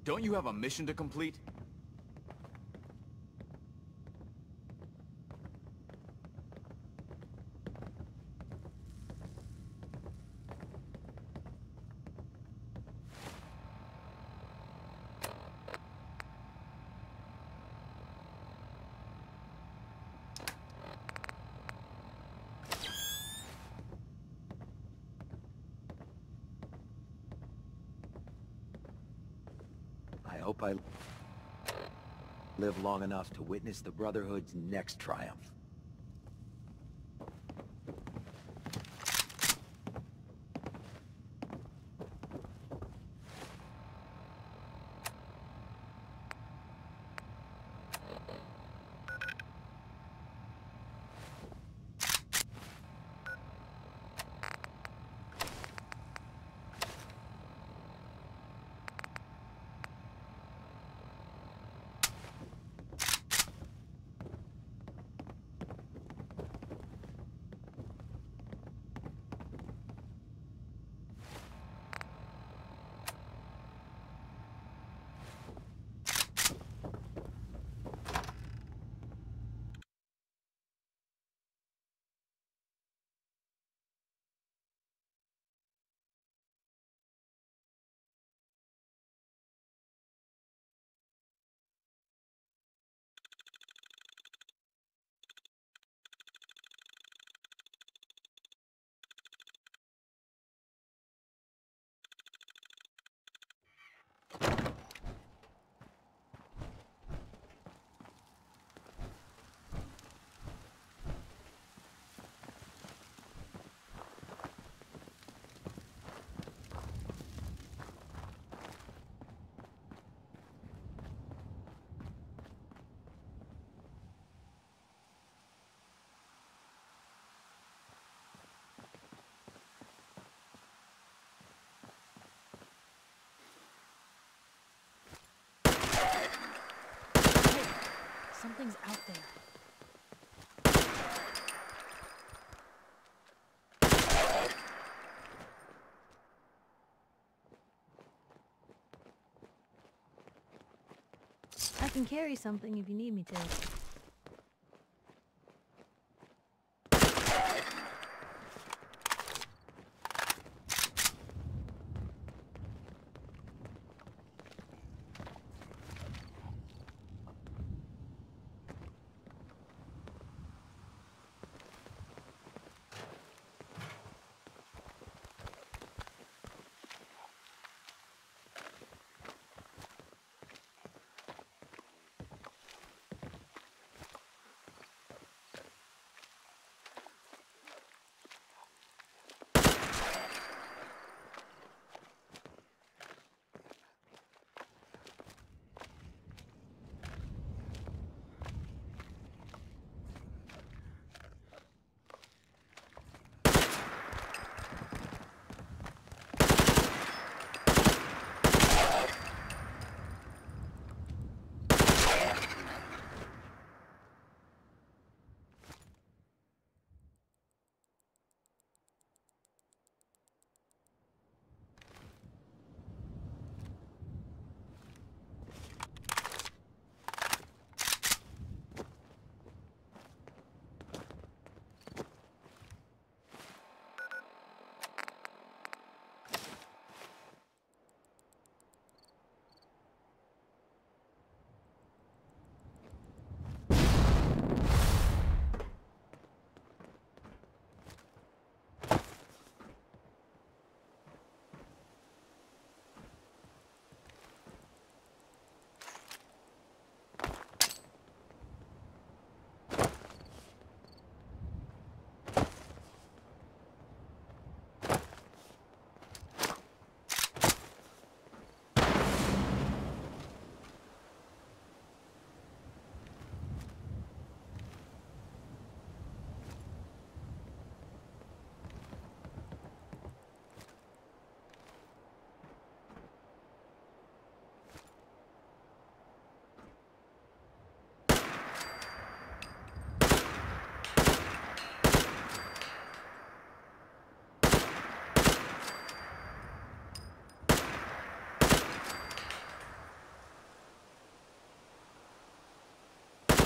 Don't you have a mission to complete? I hope I live long enough to witness the Brotherhood's next triumph. Something's out there. I can carry something if you need me to.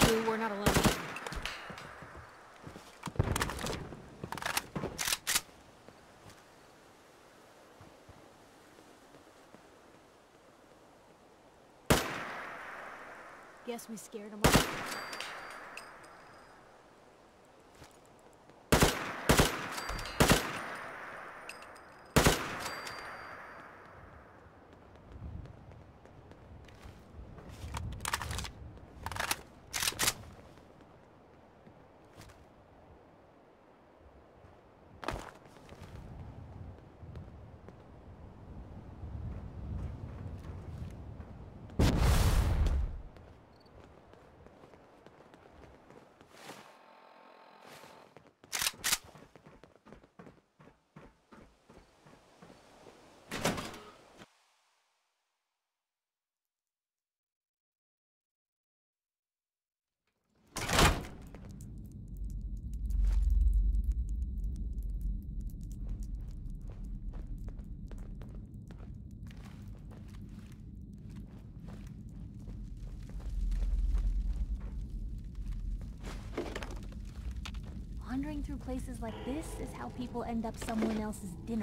Blue, we're not alone. Guess we scared him off. Wandering through places like this is how people end up someone else's dinner.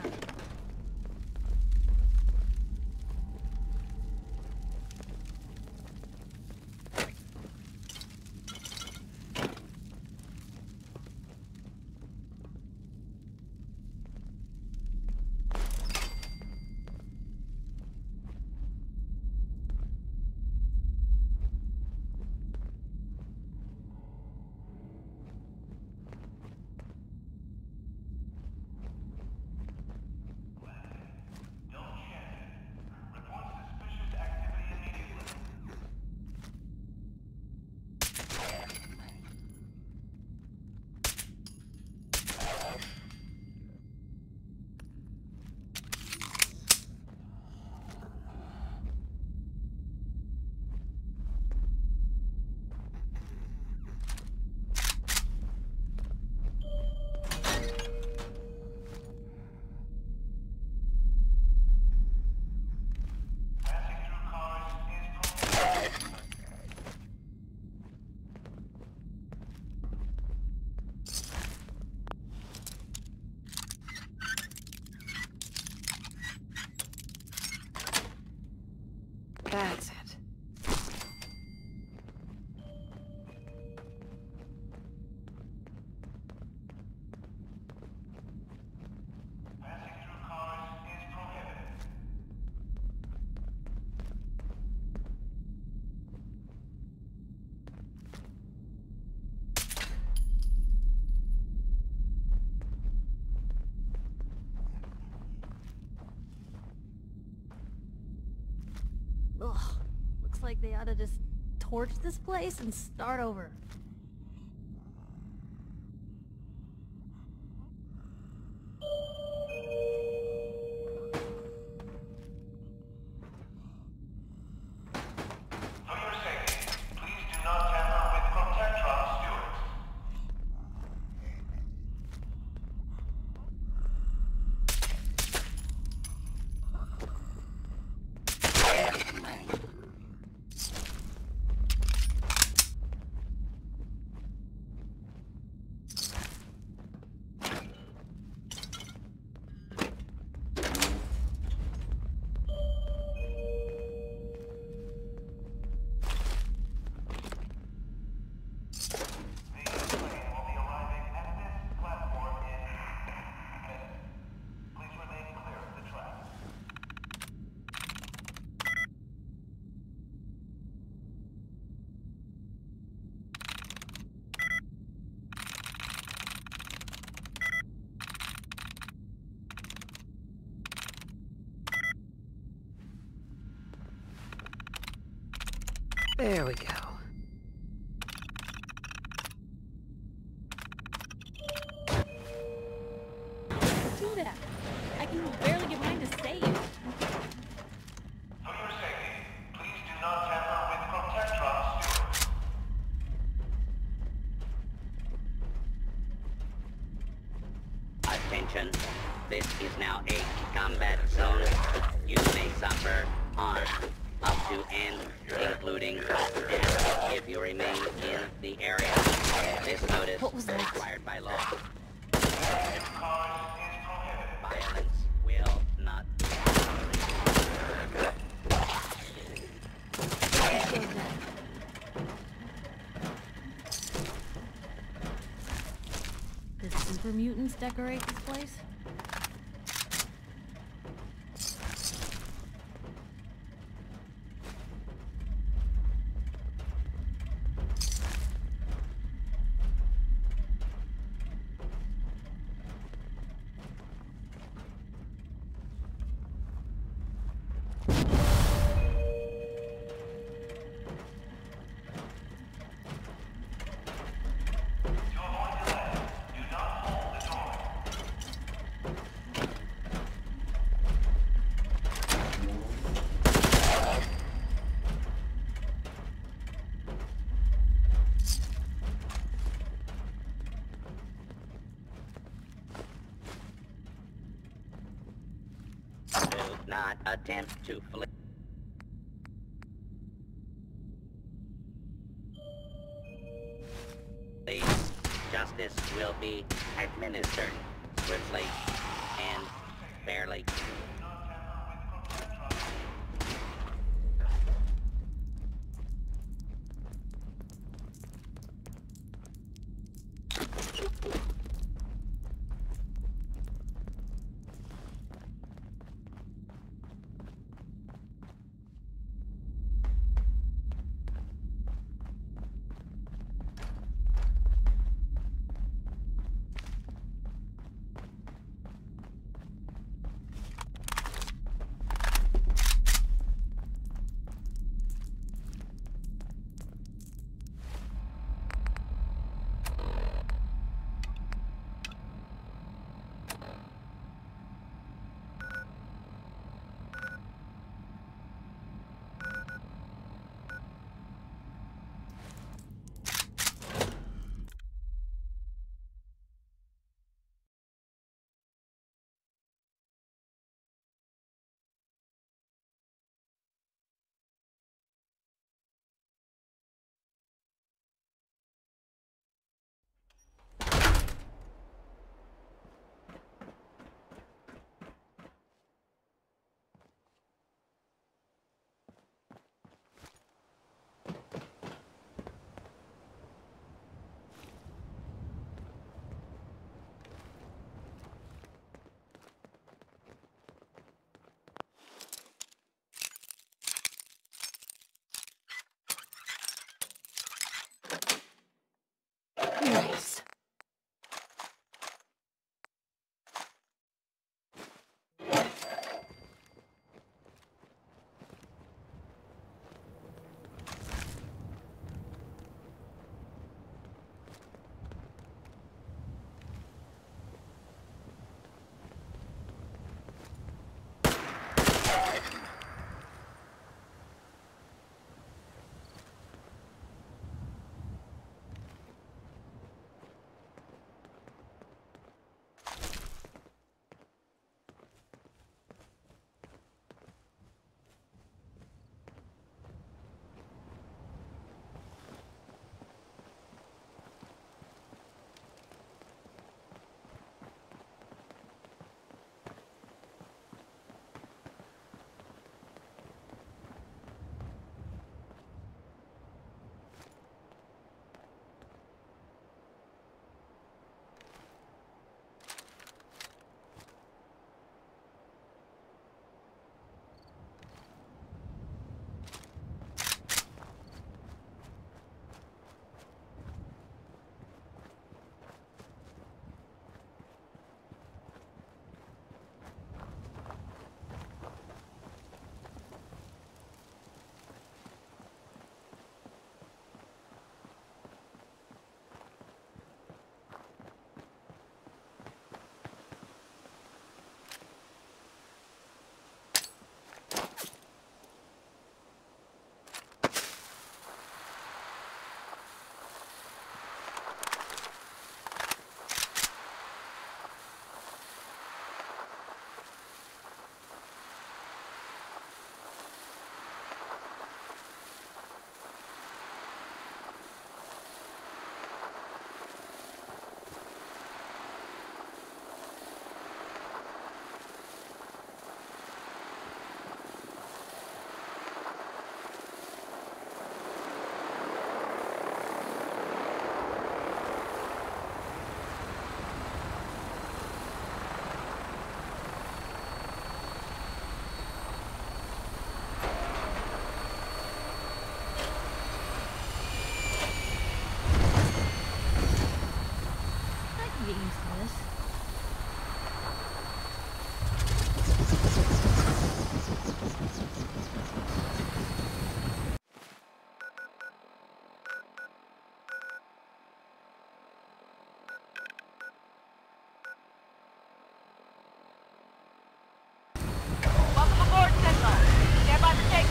That's it. Passing through cars is prohibited. Ugh. Looks like they ought to just torch this place and start over. For your safety, please do not tamper with Protectron stewards. The plane will be arriving at this platform in minutes. Please remain clear of the track. There we go. Do that. I can barely get mine to save. For your safety, please do not tamper with Protectron stewards. Attention, this is now a combat zone. You may suffer harm. up to and including death if you remain in the area. This notice What was is that? required by law. Violence will not be Did super mutants decorate this place? Do not attempt to flee. Justice will be administered swiftly and fairly.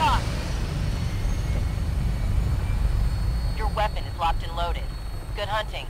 talk. Your weapon is locked and loaded. Good hunting.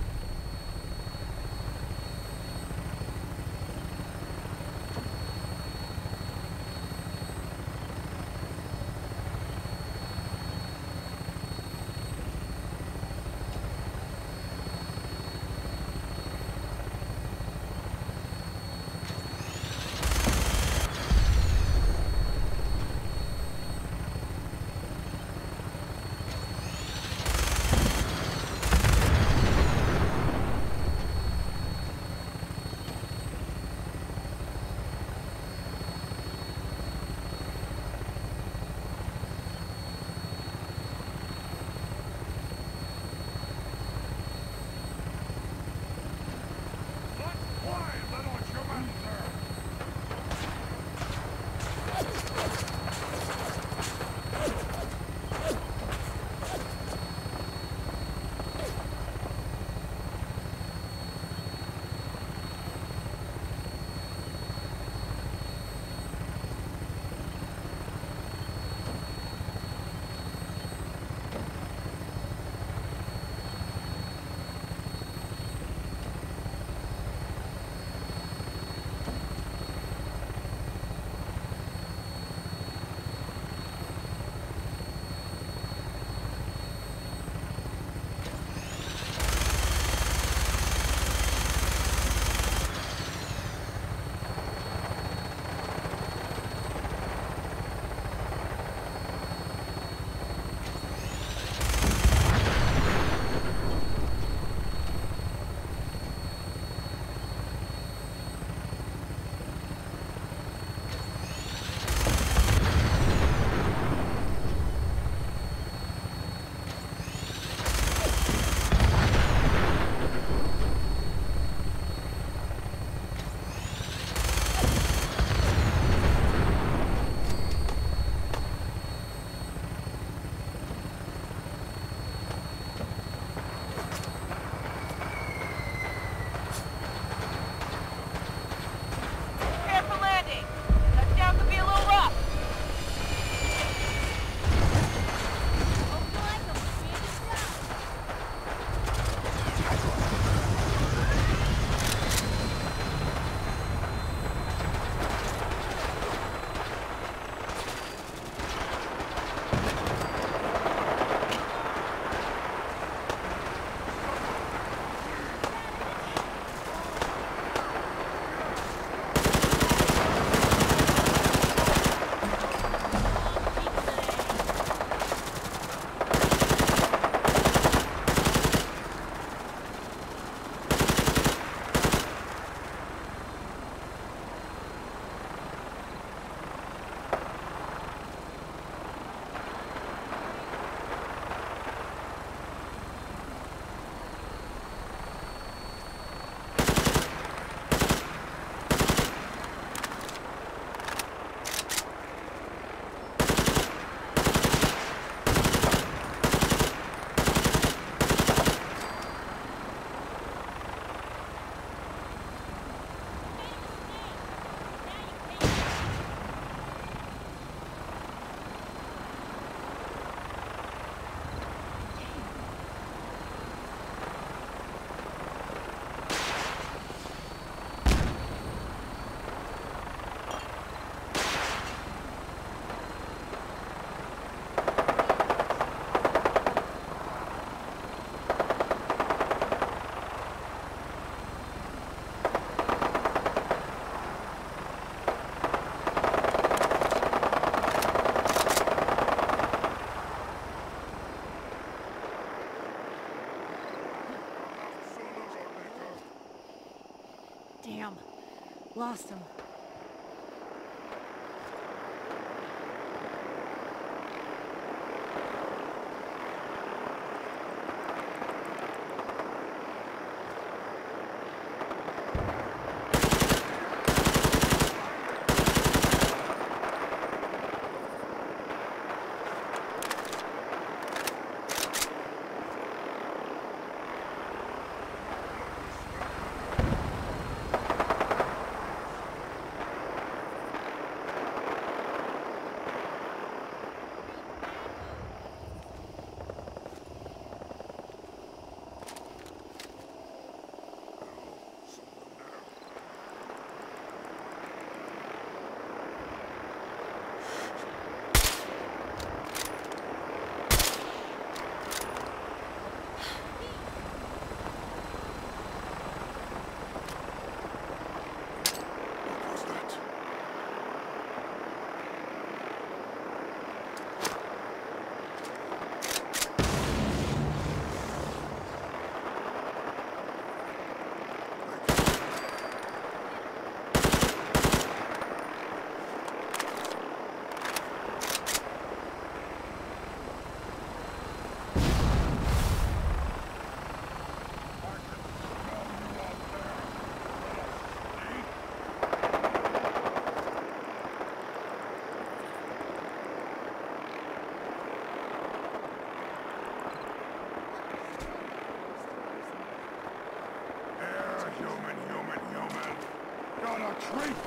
Damn. Lost him.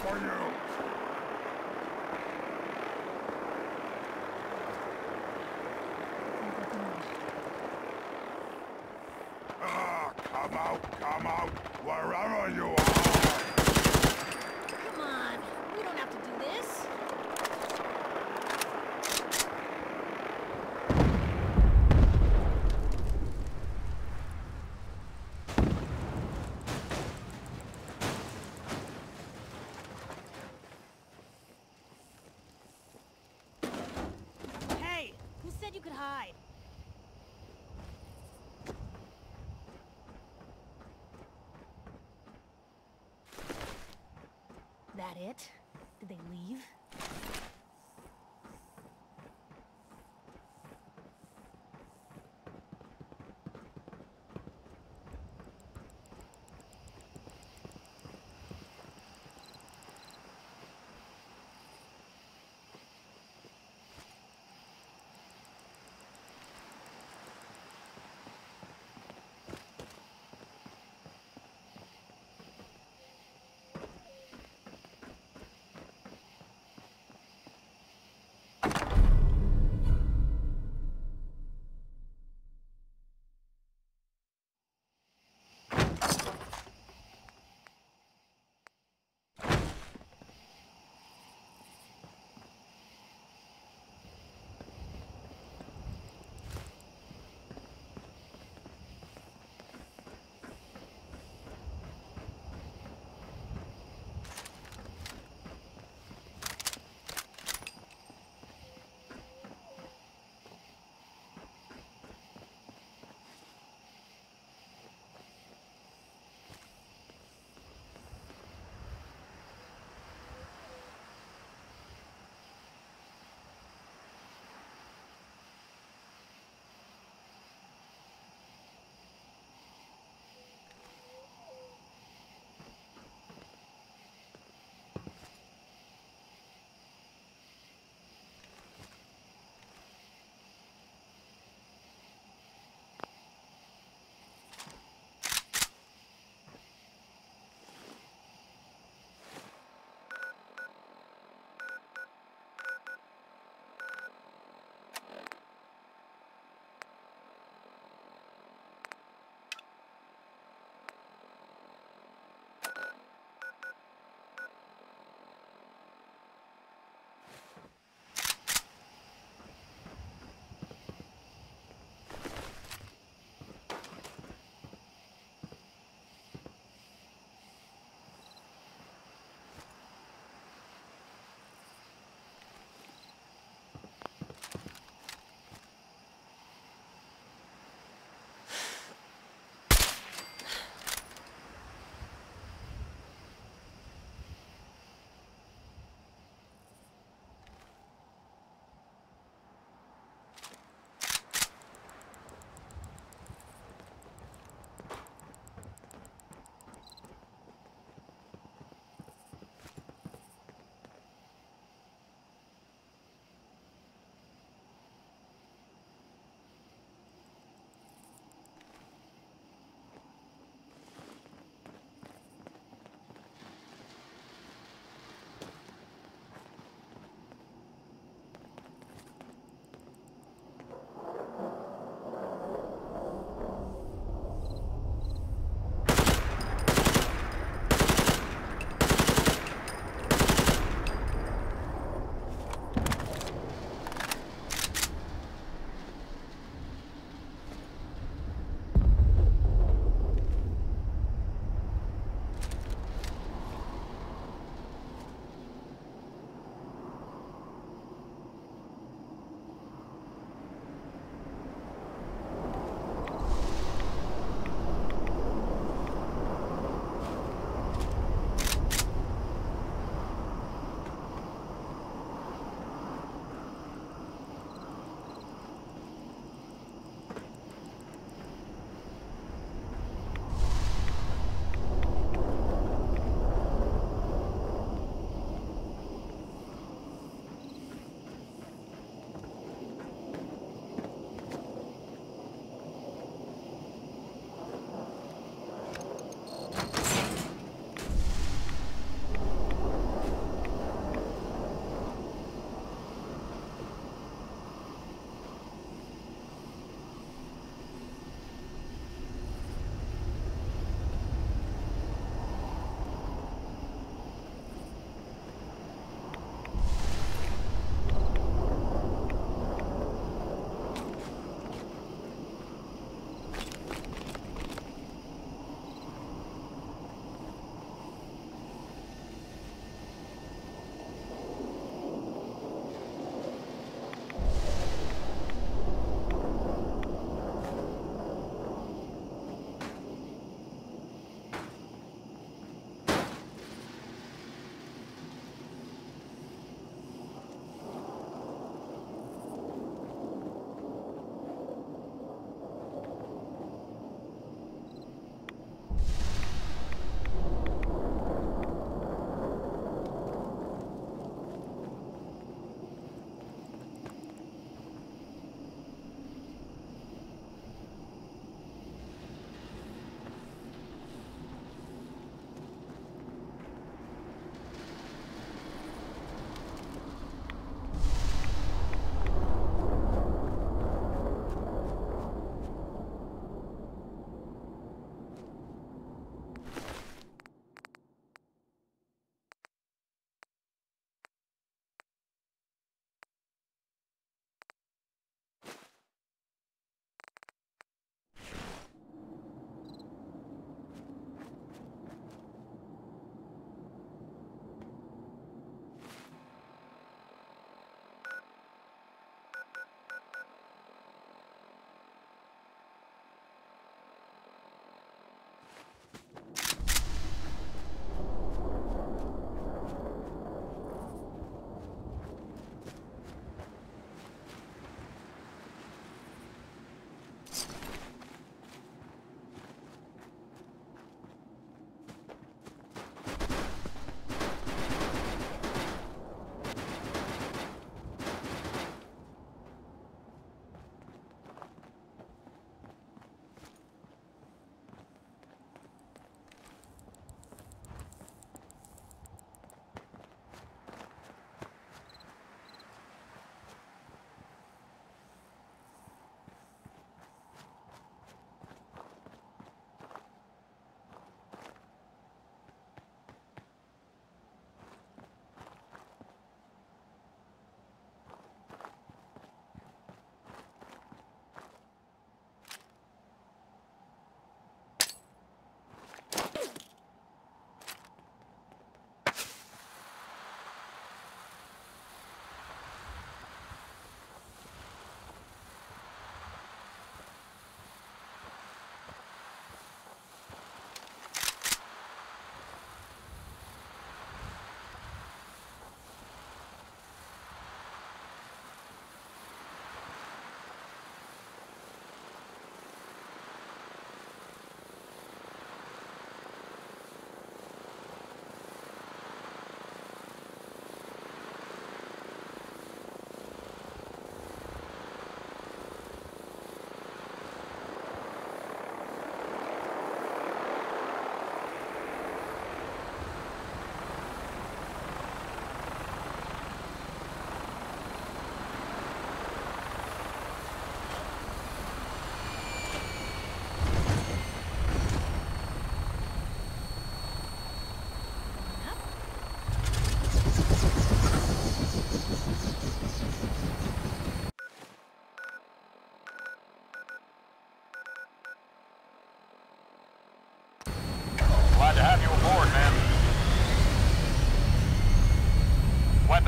for you! Come out, wherever you are! Come on, we don't have to do this. Hey, who said you could hide? That it? Did they leave?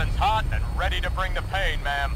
weapons hot and ready to bring the pain, ma'am.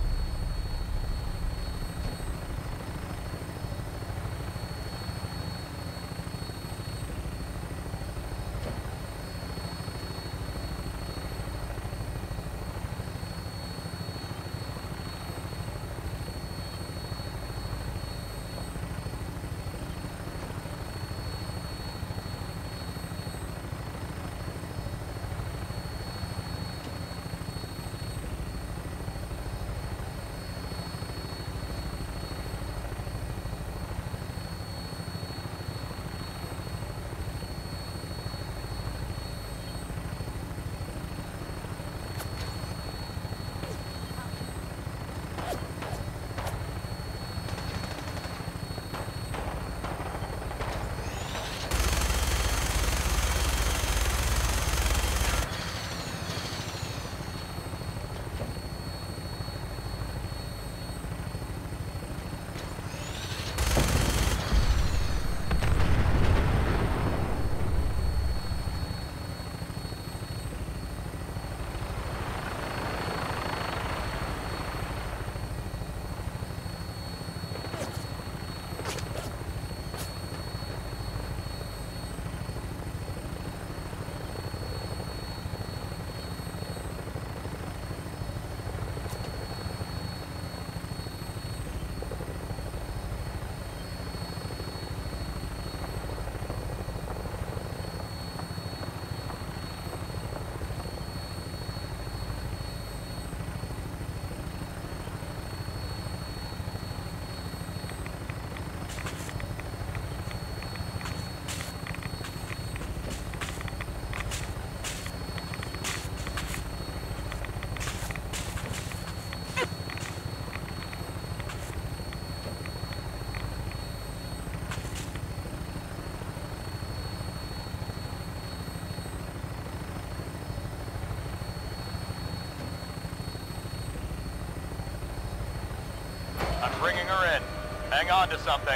I'm bringing her in. Hang on to something.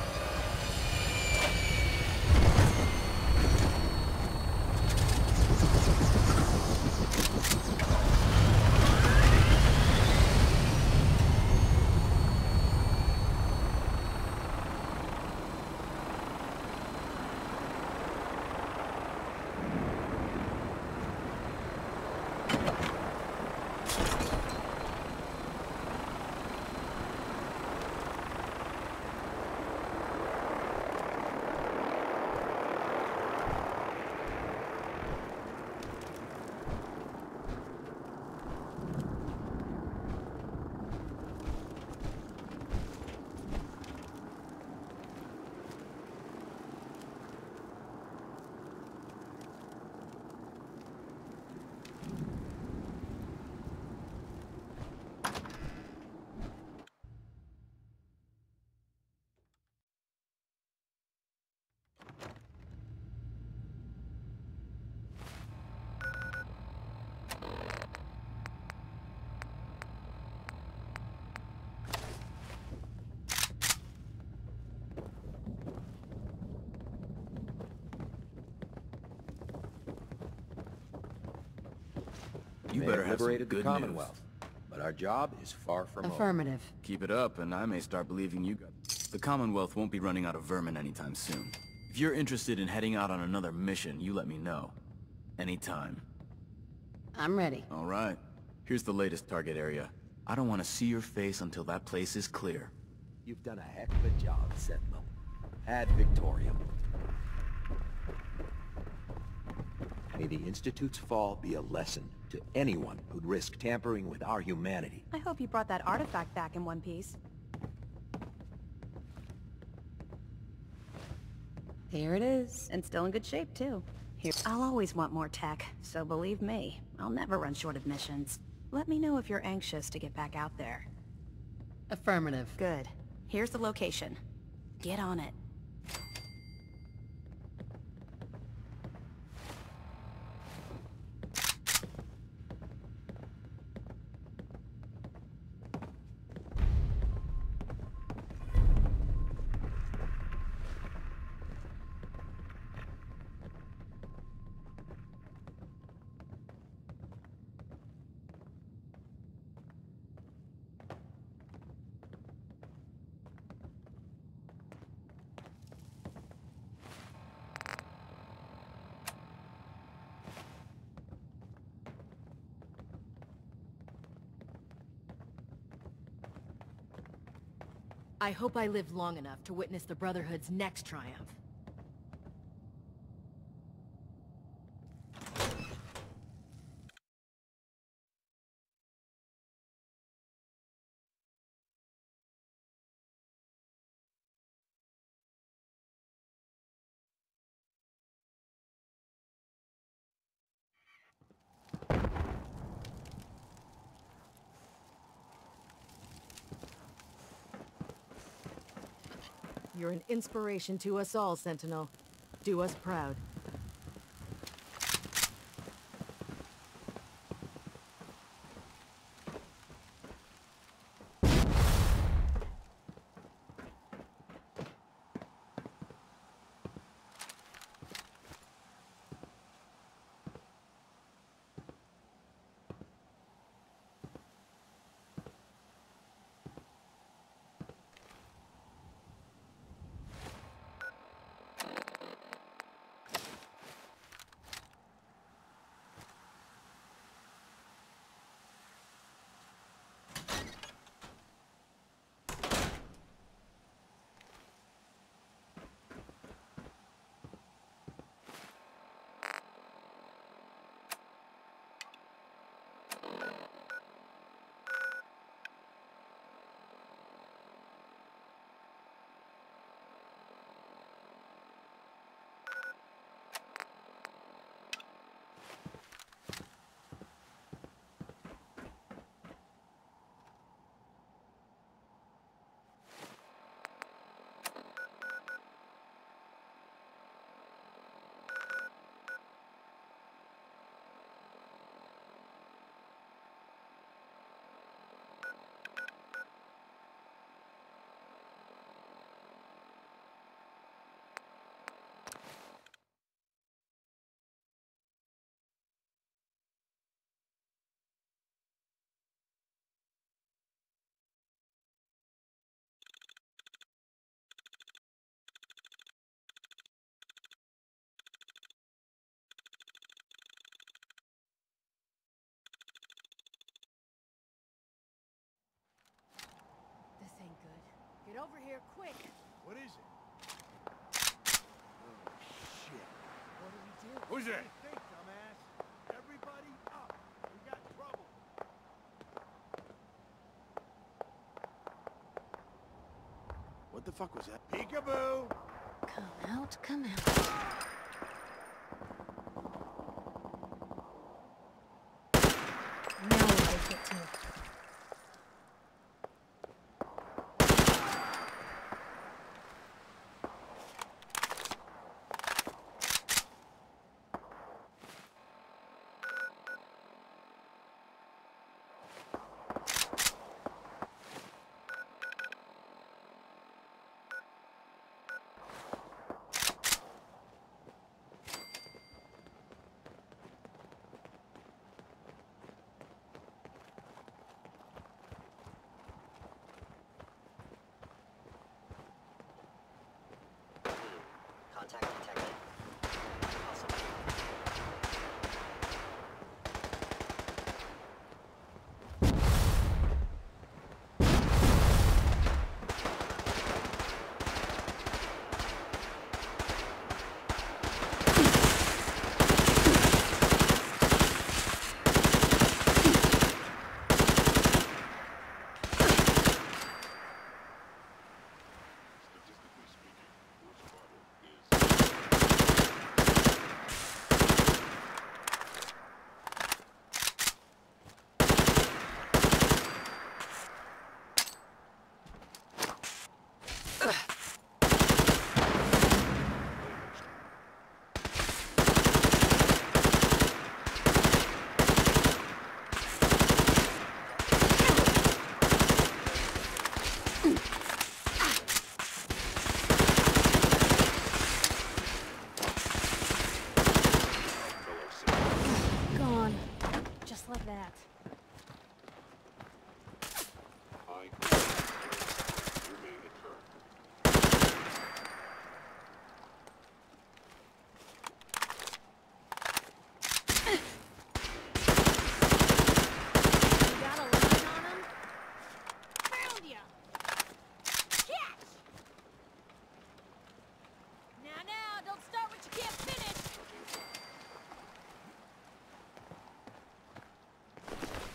You May better have have liberated some the good Commonwealth, but our job is far from over. Affirmative. Keep it up, and I may start believing you got... The Commonwealth won't be running out of vermin anytime soon. If you're interested in heading out on another mission, you let me know. Anytime. I'm ready. All right. Here's the latest target area. I don't want to see your face until that place is clear. You've done a heck of a job, Sentinel. Ad Victoriam. May the Institute's fall be a lesson to anyone who'd risk tampering with our humanity. I hope you brought that artifact back in one piece. Here it is. And still in good shape, too. Here, I'll always want more tech, so believe me, I'll never run short of missions. Let me know if you're anxious to get back out there. Affirmative. Good. Here's the location. Get on it. I hope I live long enough to witness the Brotherhood's next triumph. You're an inspiration to us all, Sentinel. Do us proud. This ain't good. Get over here, quick! What is it? Oh, shit. What do we do? Who's there? Think, dumbass. Everybody up. We got trouble. What the fuck was that? Peekaboo! Come out, come out. Now we make it to it.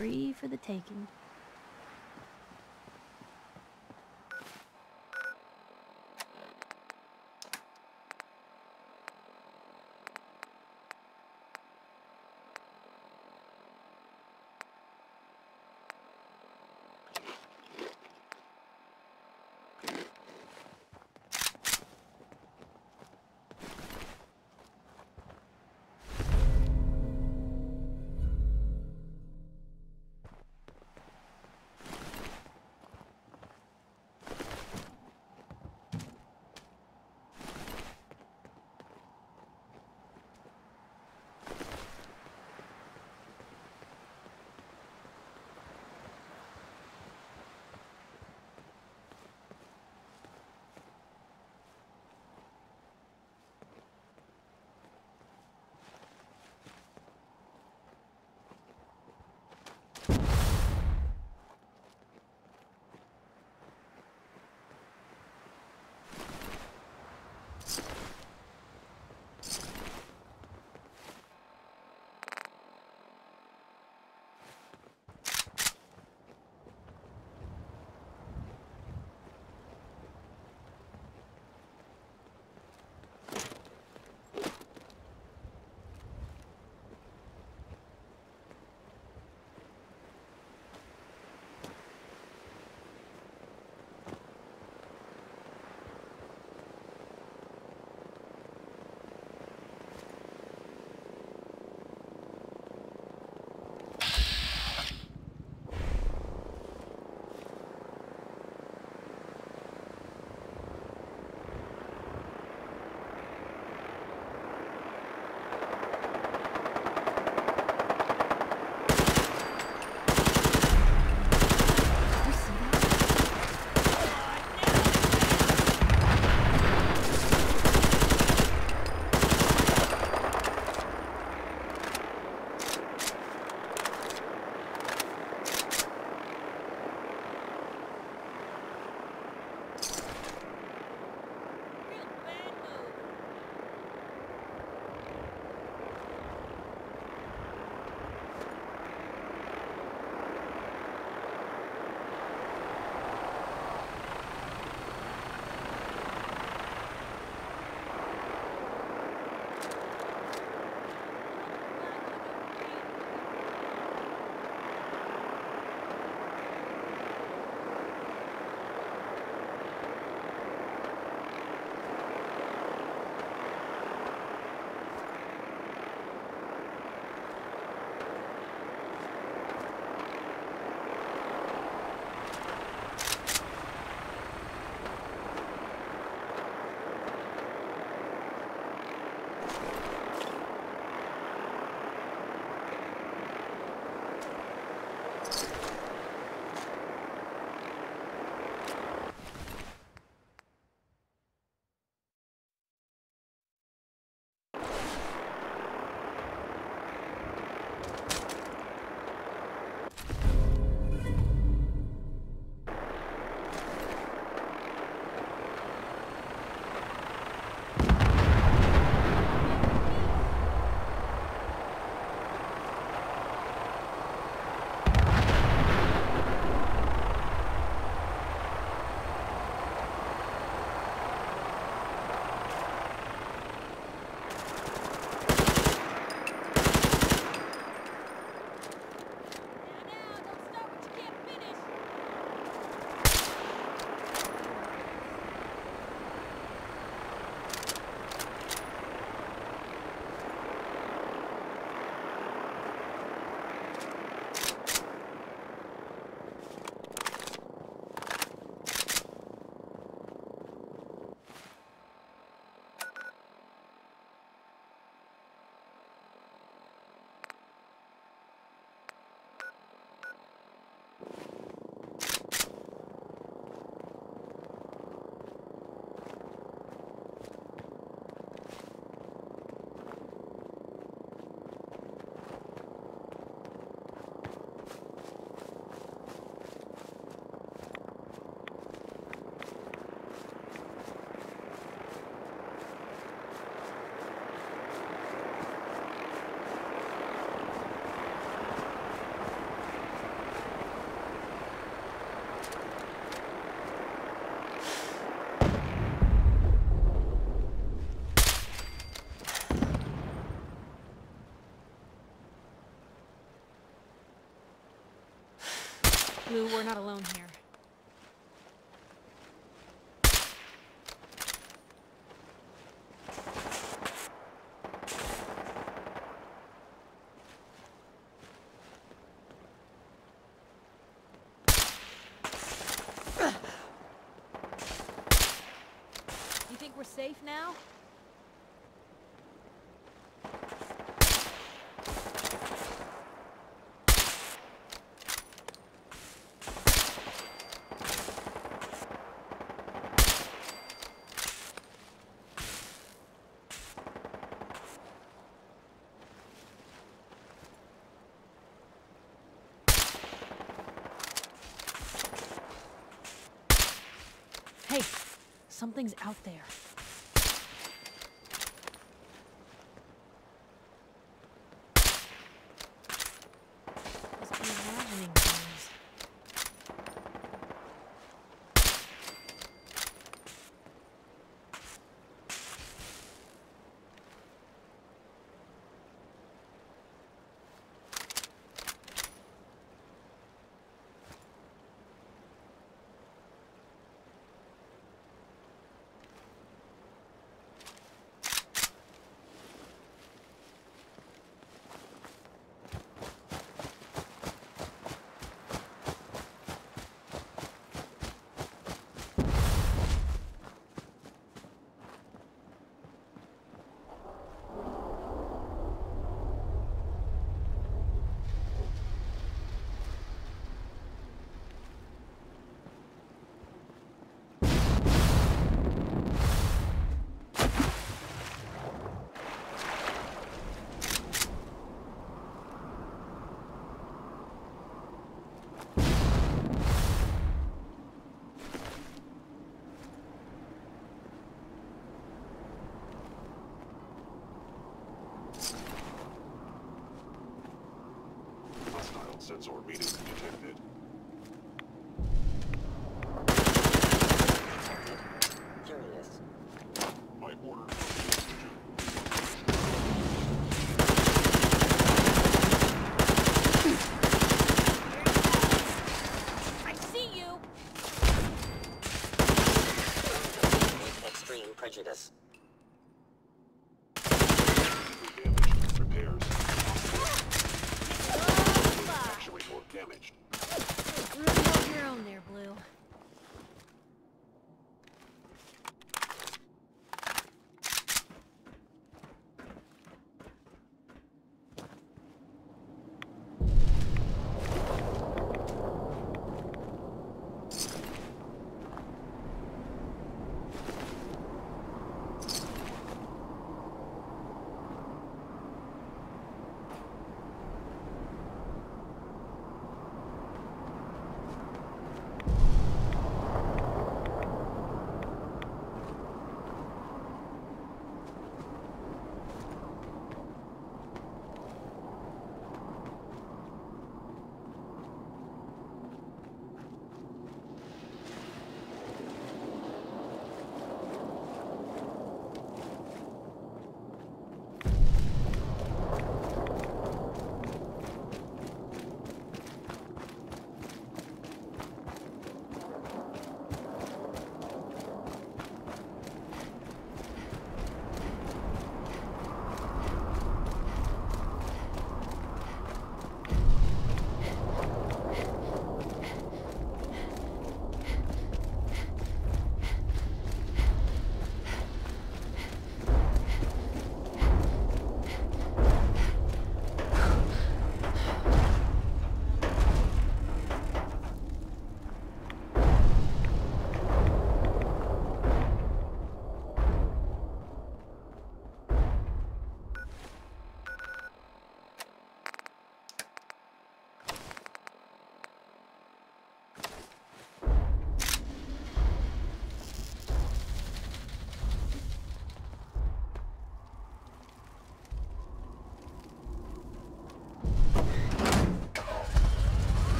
free for the taking. Blue, we're not alone here. You think we're safe now? Hey, something's out there. Must be imagining things. Sensor reading detected. Curious. My order. I see you! Extreme prejudice. Damage. Repairs. Actually more damaged. Really hold your own there, Blue.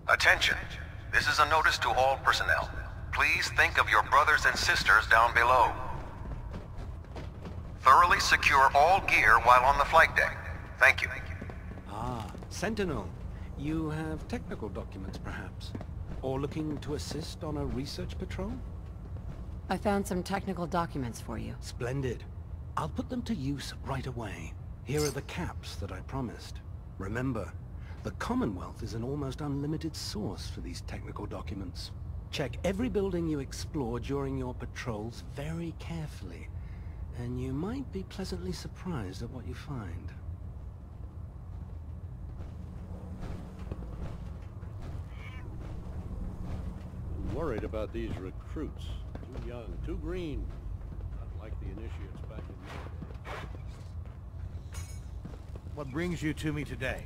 Attention. This is a notice to all personnel. Please think of your brothers and sisters down below. Thoroughly secure all gear while on the flight deck. Thank you. Ah, Sentinel. You have technical documents, perhaps? Or looking to assist on a research patrol? I found some technical documents for you. Splendid. I'll put them to use right away. Here are the caps that I promised. Remember, the Commonwealth is an almost unlimited source for these technical documents. Check every building you explore during your patrols very carefully, and you might be pleasantly surprised at what you find. Worried about these recruits. Too young, too green. Not like the initiates back in the day. What brings you to me today?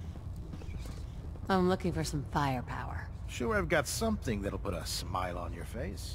I'm looking for some firepower. Sure, I've got something that'll put a smile on your face.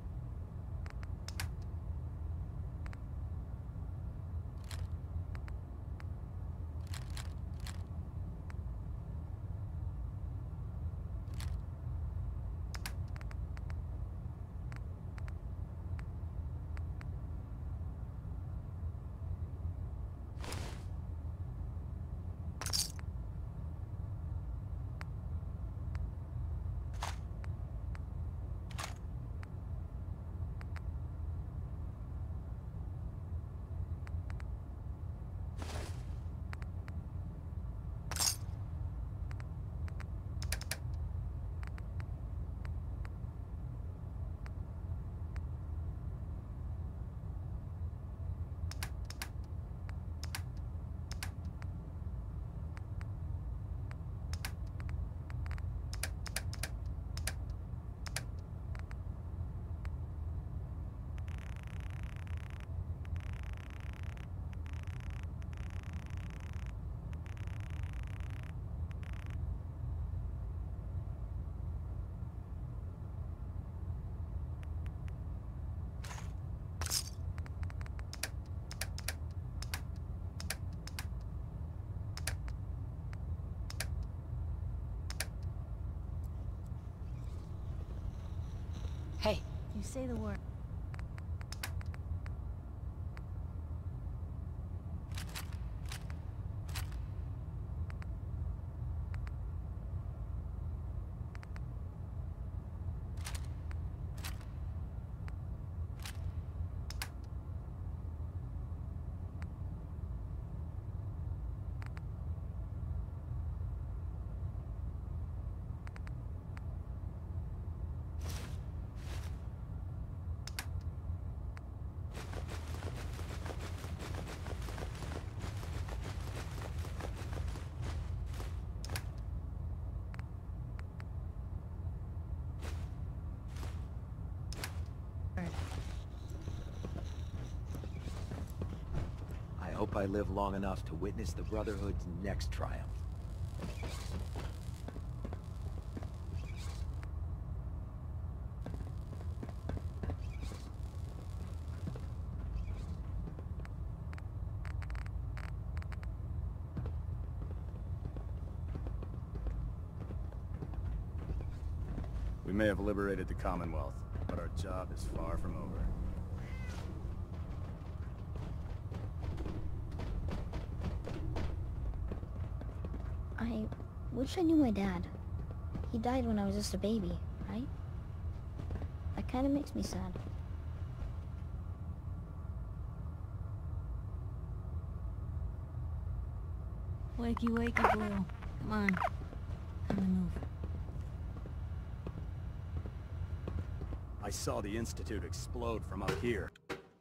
Hey. You say the word. I hope I live long enough to witness the Brotherhood's next triumph. We may have liberated the Commonwealth, but our job is far from over. I wish I knew my dad. He died when I was just a baby, right? That kind of makes me sad. Wakey, wakey, Blue. Come on. Time to move. I saw the Institute explode from up here.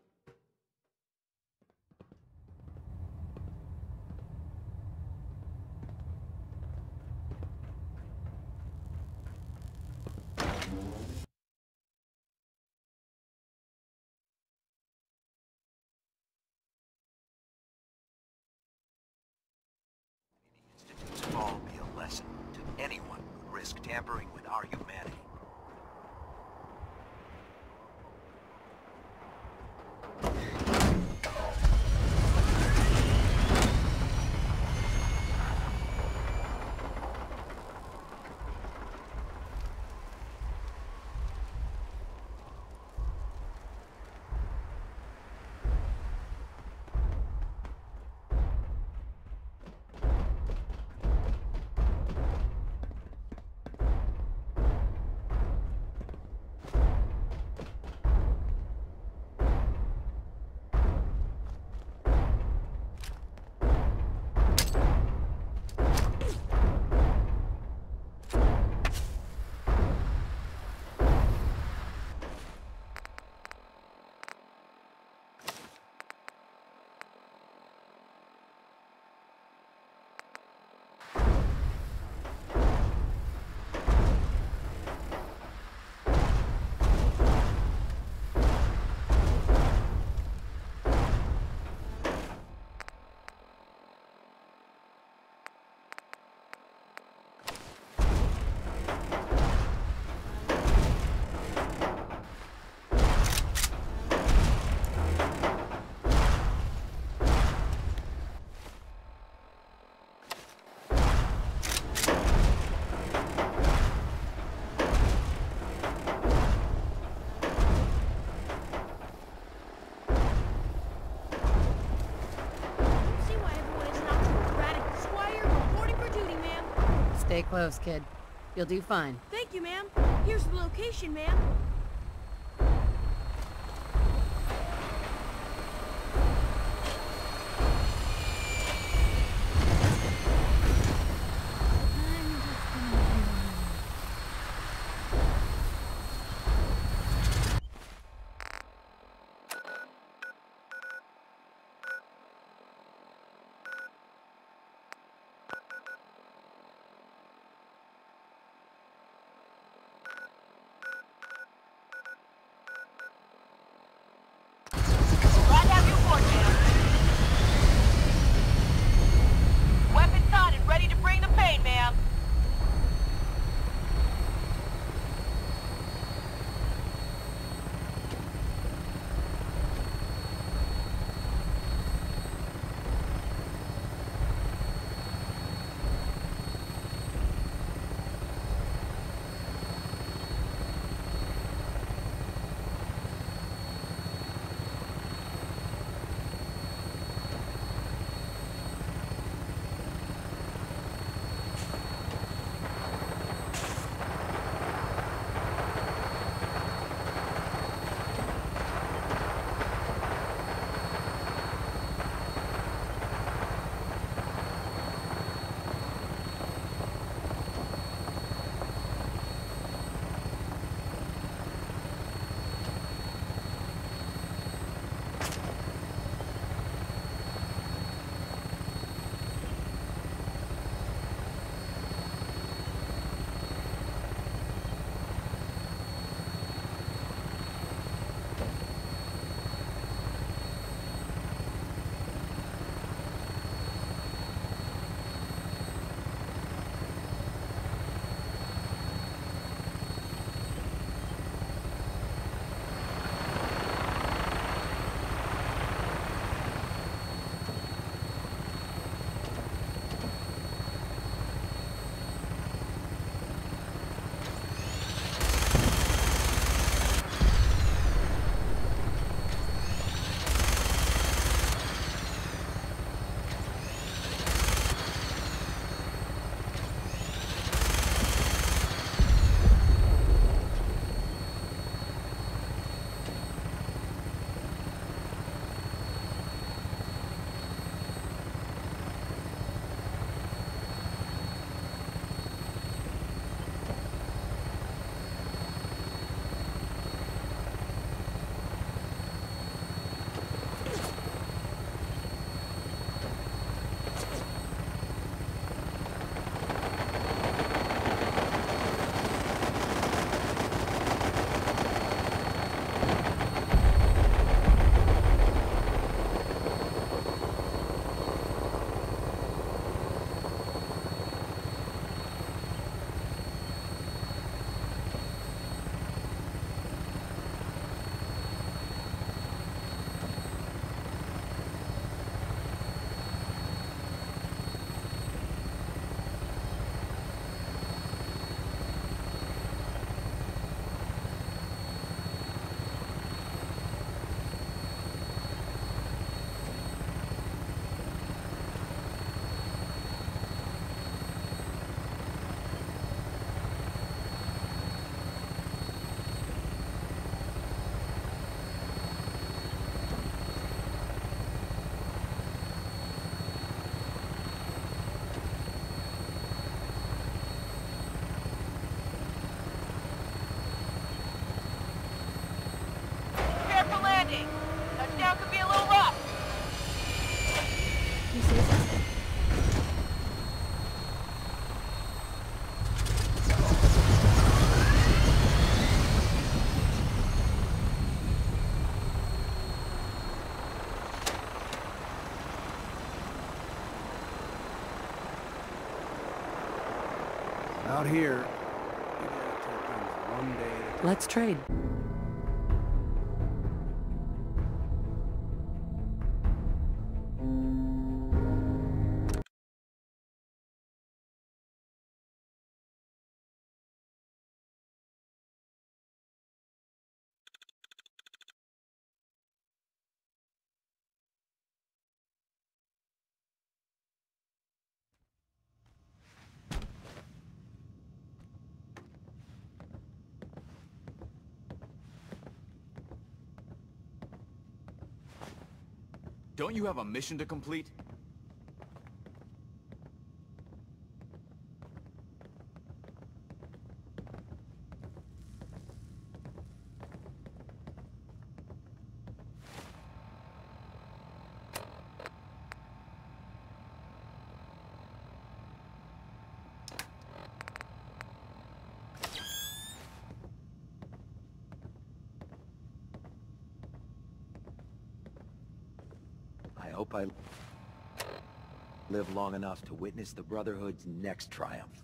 Institute's fall be a lesson to anyone who would risk tampering with our humanity. Stay close, kid. You'll do fine. Thank you, ma'am. Here's the location, ma'am. Glad to have you aboard, ma'am. Weapons on and ready to bring the pain, ma'am. Touchdown could be a little rough. You say something? Out here, you gotta take things one day at a time. Let's trade. Don't you have a mission to complete? I hope I live long enough to witness the Brotherhood's next triumph.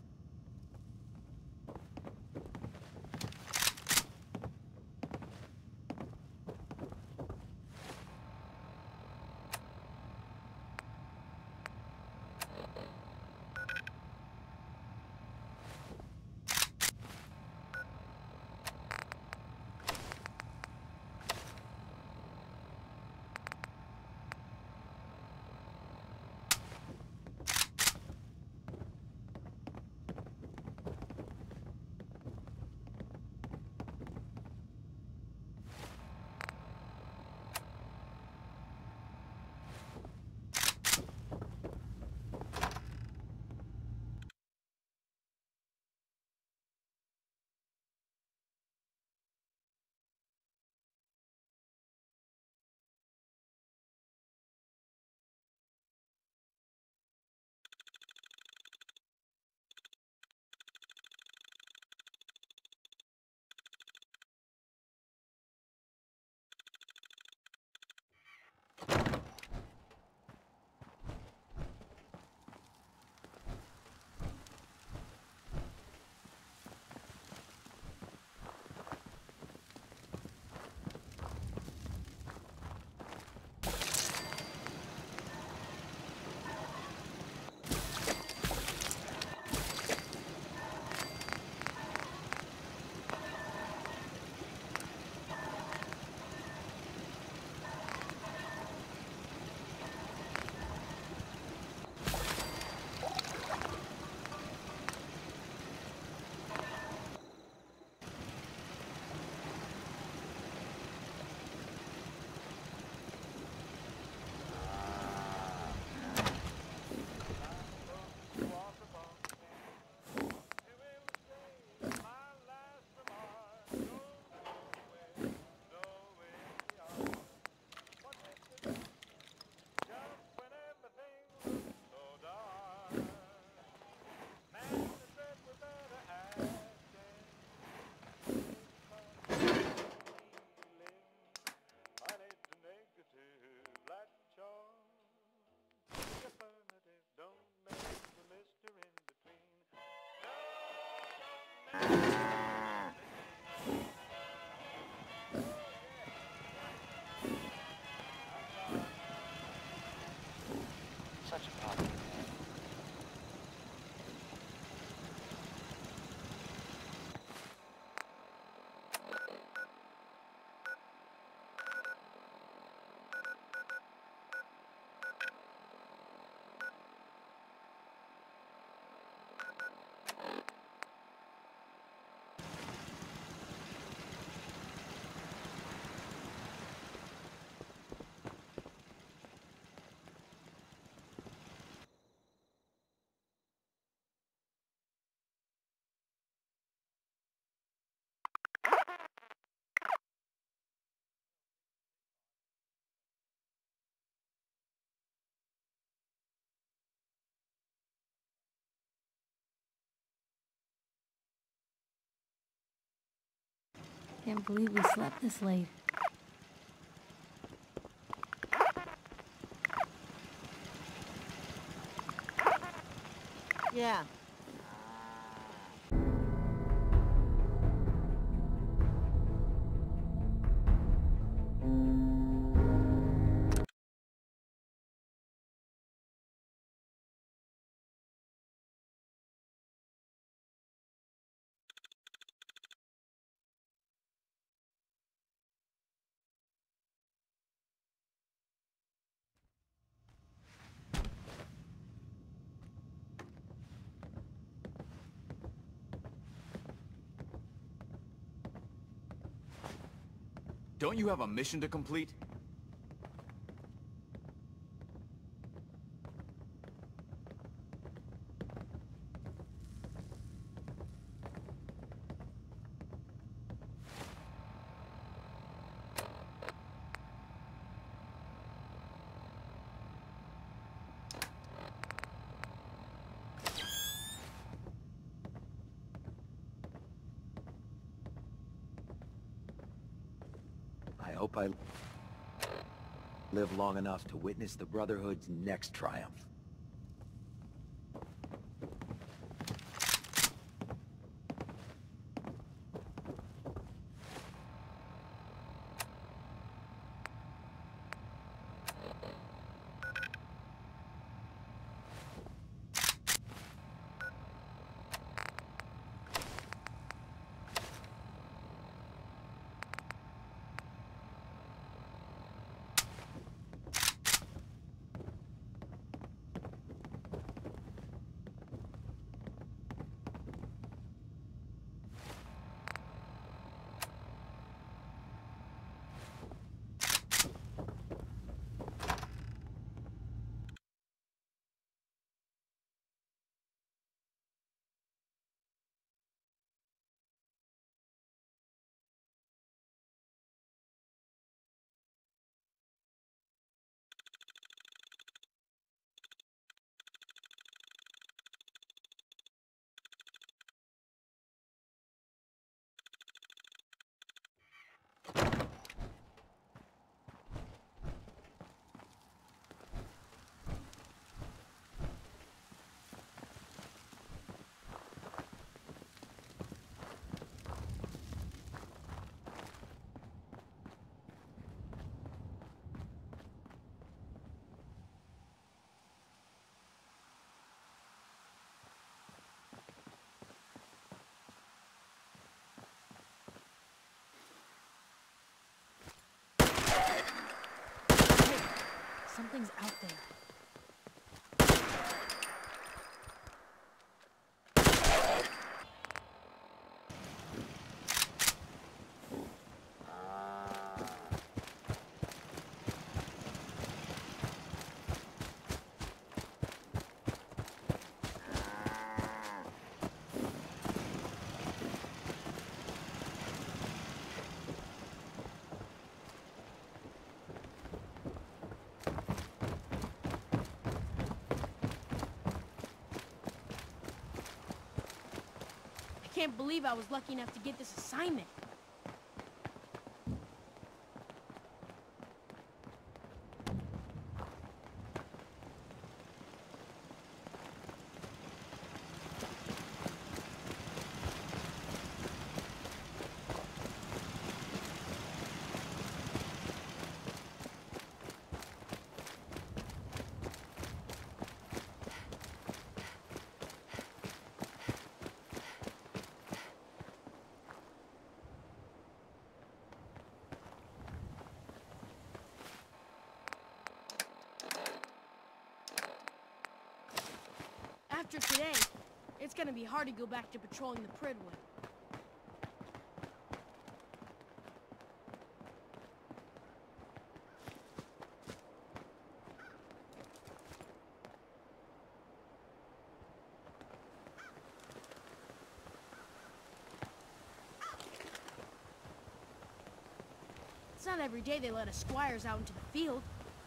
Such a problem. Can't believe we slept this late. Yeah. Don't you have a mission to complete? I hope I live long enough to witness the Brotherhood's next triumph. Something's out there. I can't believe I was lucky enough to get this assignment. After today, it's gonna be hard to go back to patrolling the Pridwood. It's not every day they let us squires out into the field.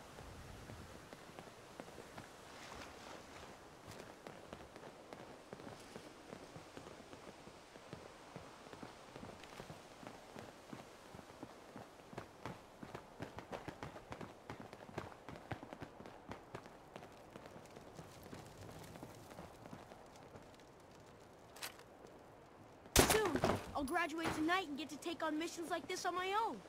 I'll graduate tonight and get to take on missions like this on my own.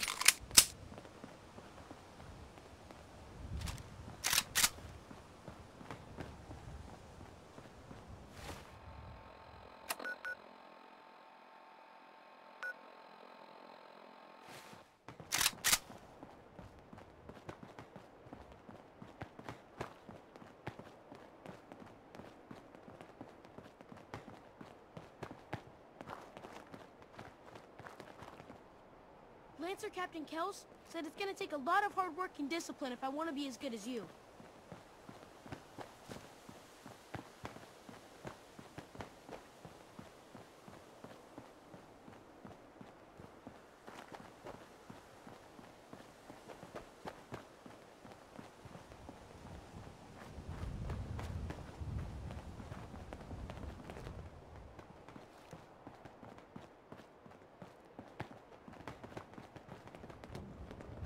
Lancer Captain Kells said it's gonna take a lot of hard work and discipline if I want to be as good as you.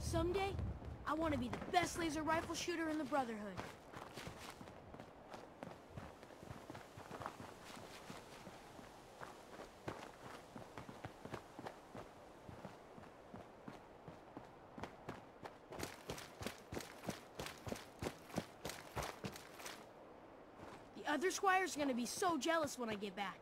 Someday, I want to be the best laser rifle shooter in the Brotherhood. The other squires are gonna be so jealous when I get back.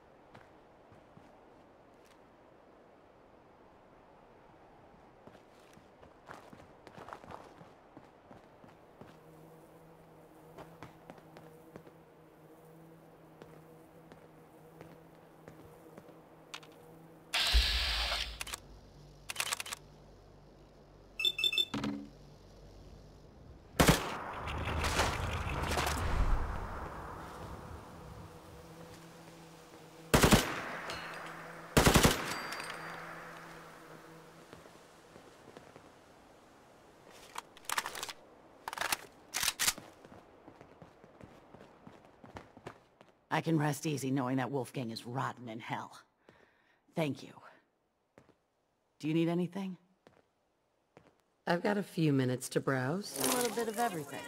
I can rest easy knowing that Wolfgang is rotten in hell. Thank you. Do you need anything? I've got a few minutes to browse. A little bit of everything.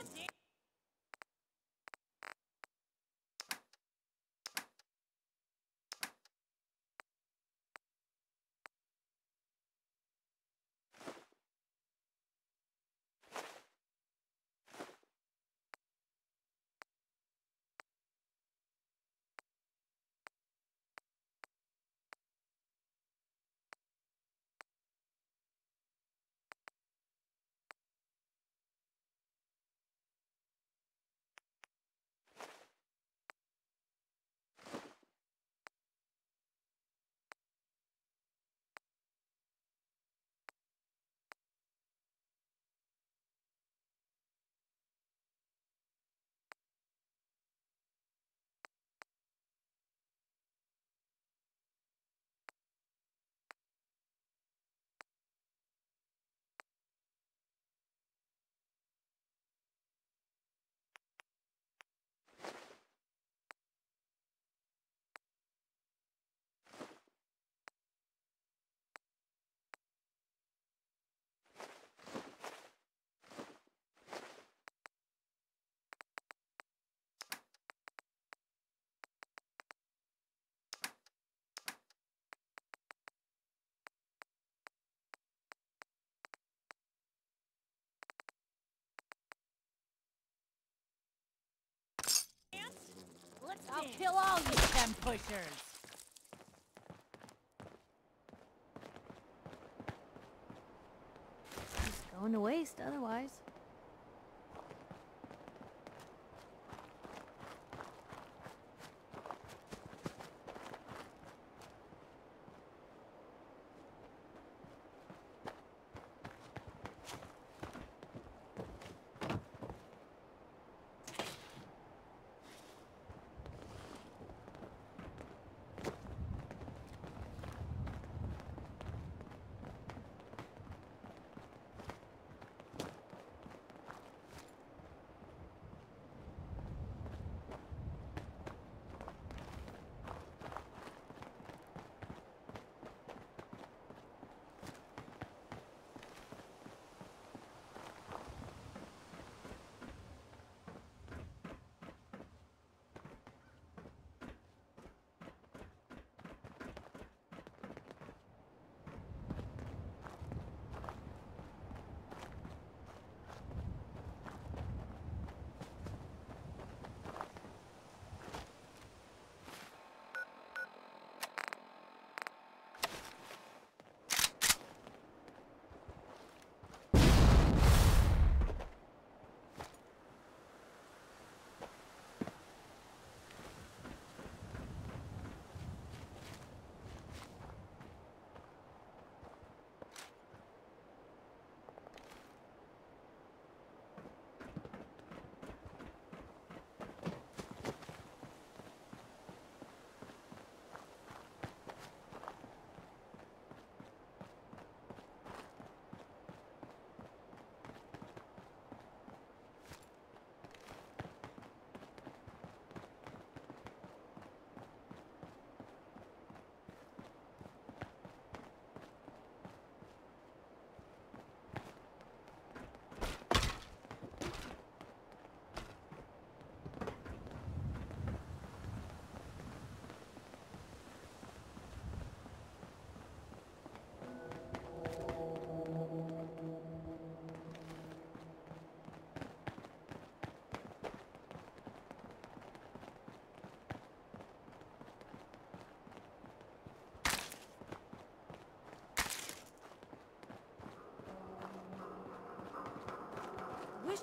I'll kill all you chem pushers! It's going to waste otherwise.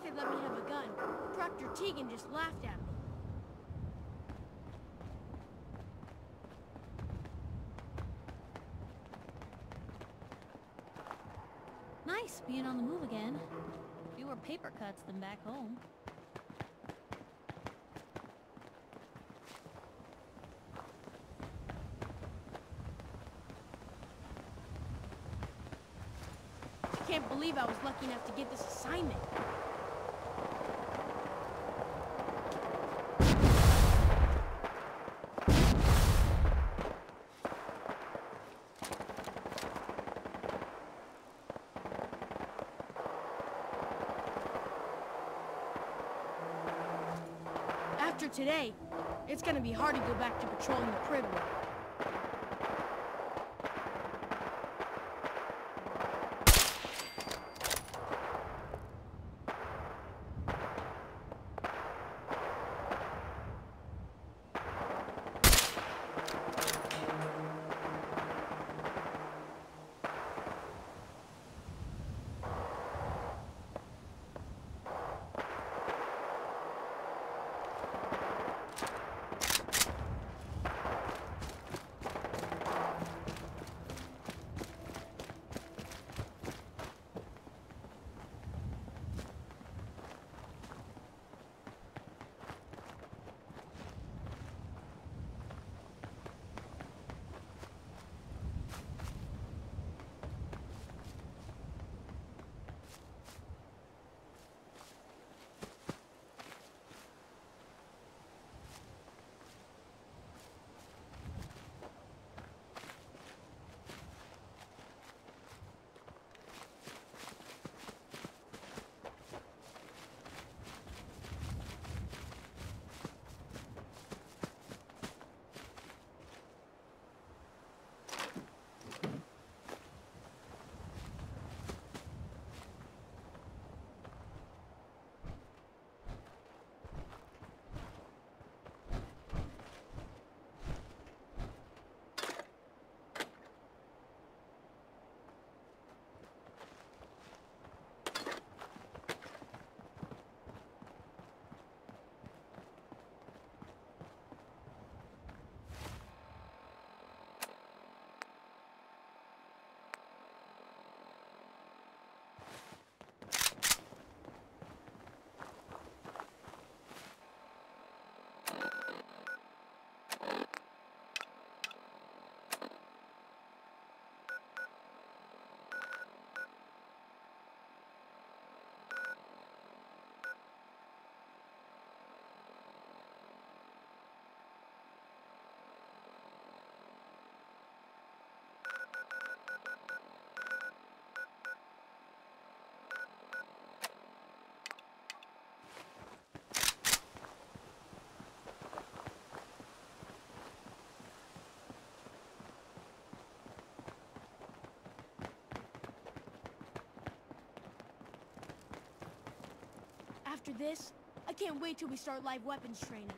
they'd let me have a gun. Proctor Tegan just laughed at me. Nice being on the move again. Fewer paper cuts than back home. Can't believe I was lucky enough to get this assignment. After today, it's gonna be hard to go back to patrolling the Pridwood. After this, I can't wait till we start live weapons training.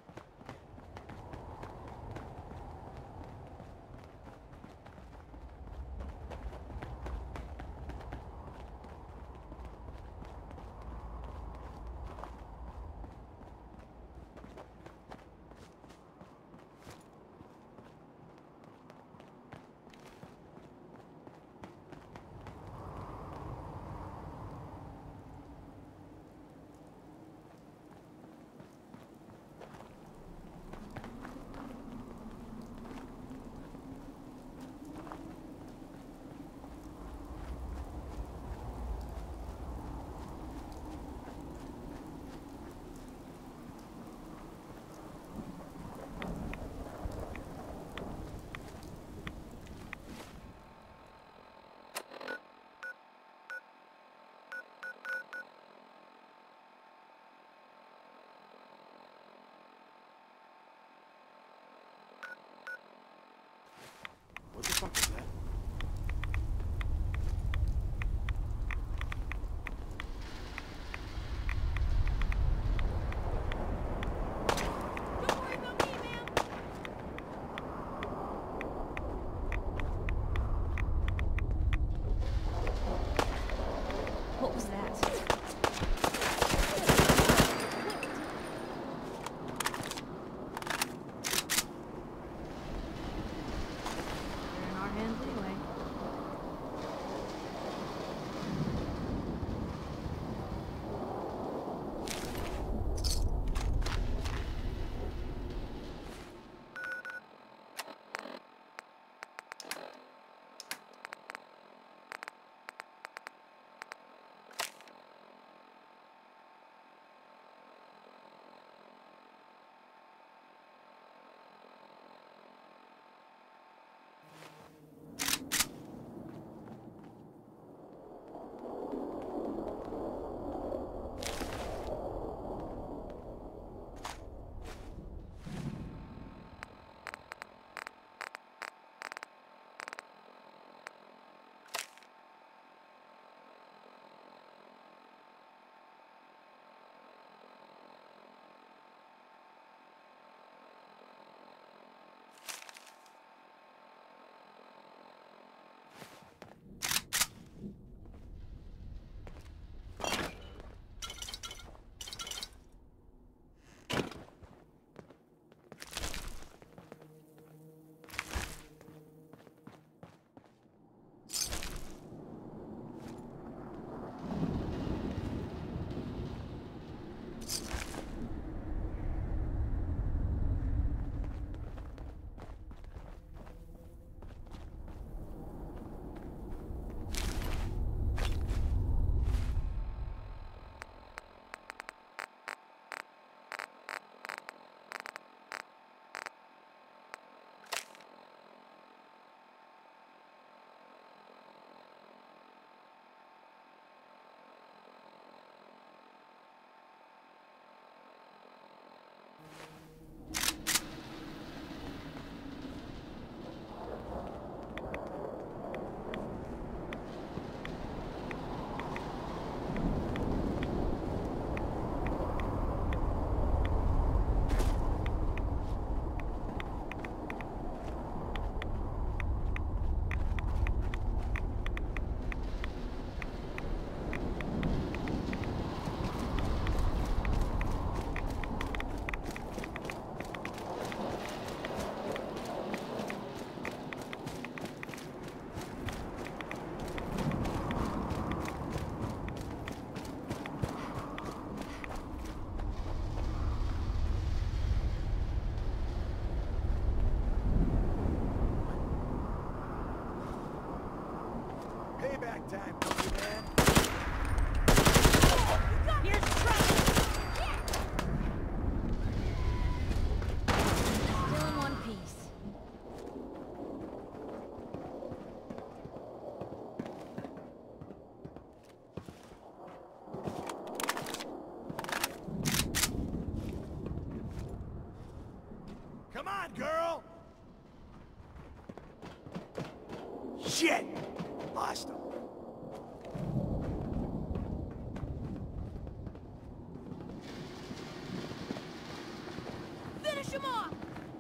time, man. Here's trouble! Still in one piece. Come on, girl! Shit! Lost him. Finish him off!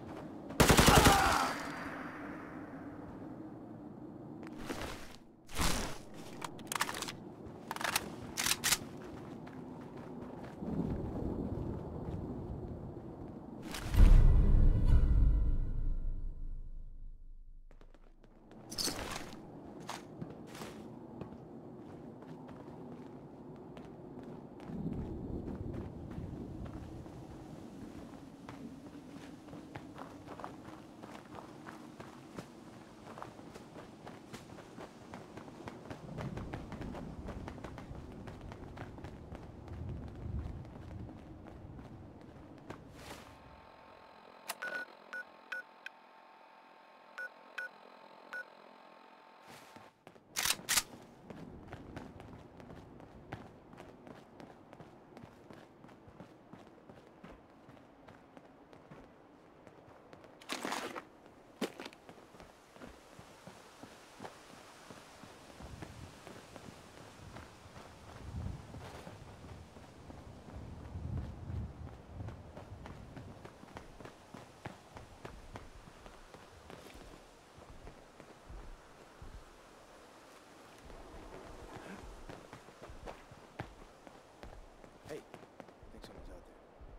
Hey, I think someone's out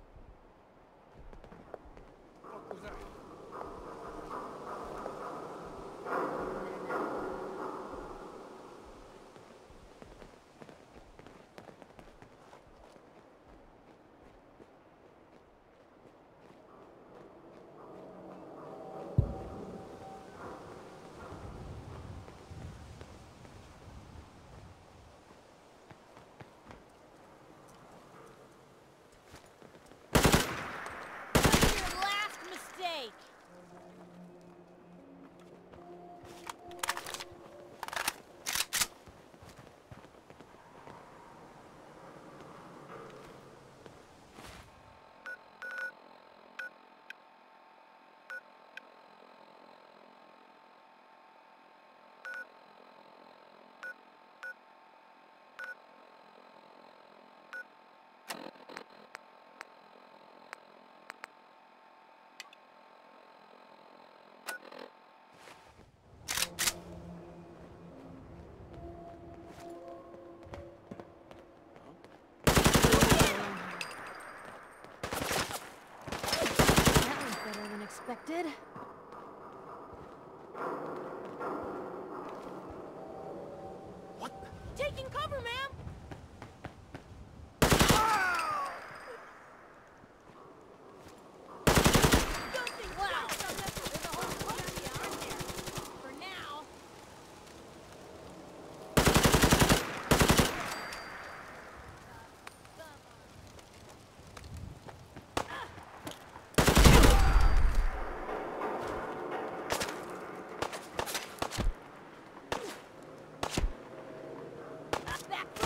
there. What was that? Your last mistake! That was better than expected. Taking cover, ma'am! Wow! There's a whole party out there. For now. Back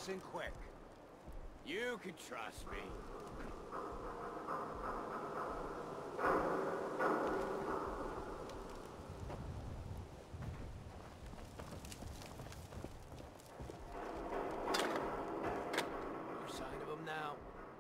and quick. You can trust me. No sign of him now.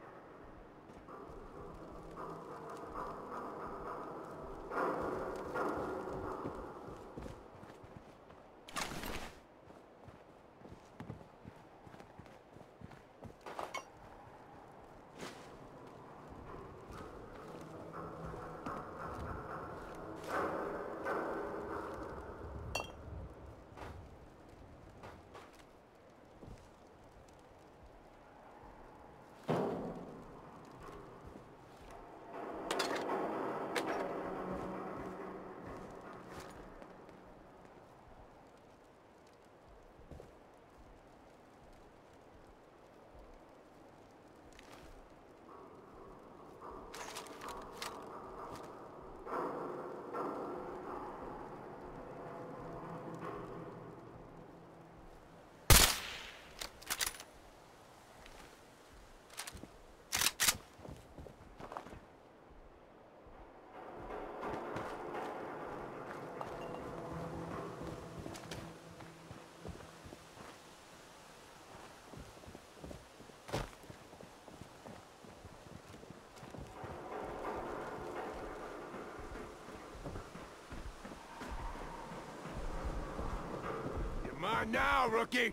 Mine now, rookie!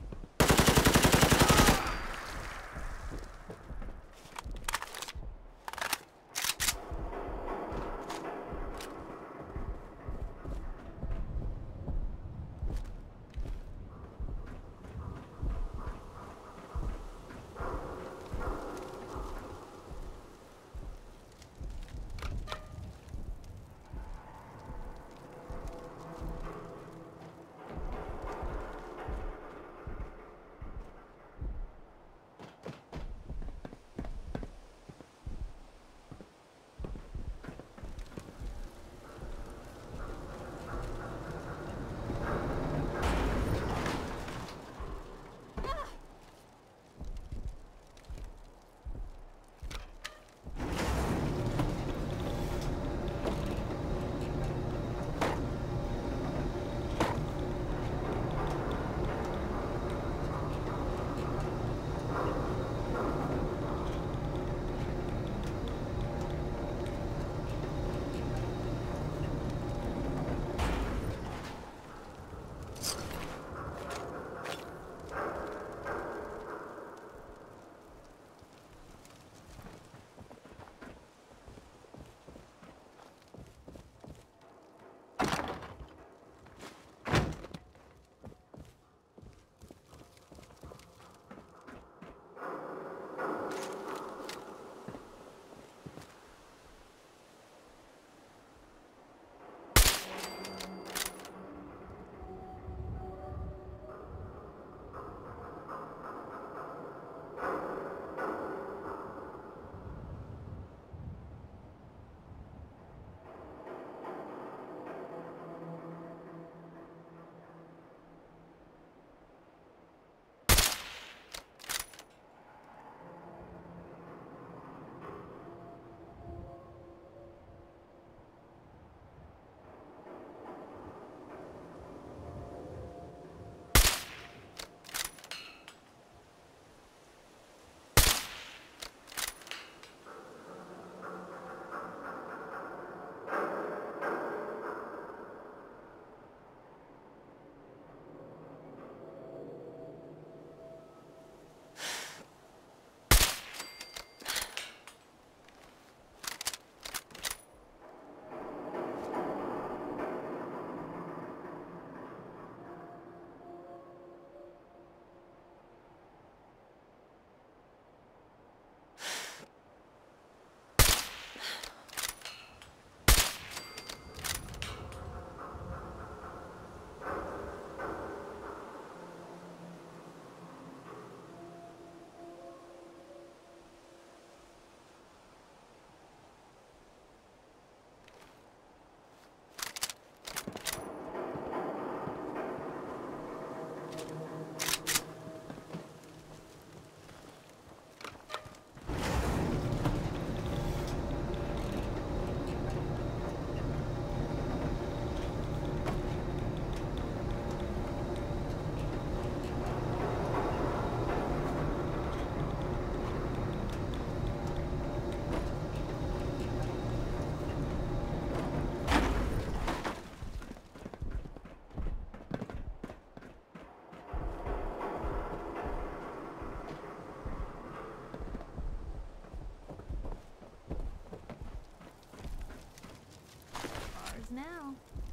now.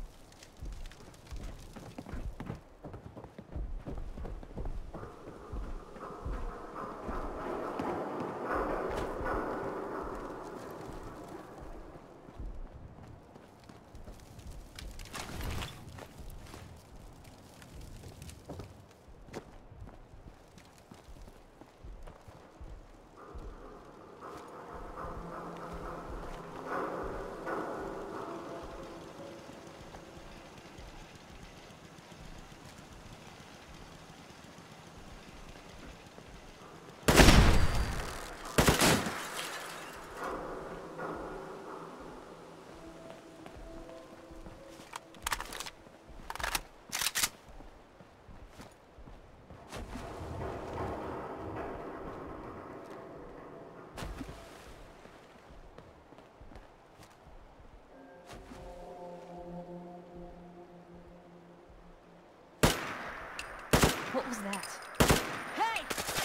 What was that? Hey!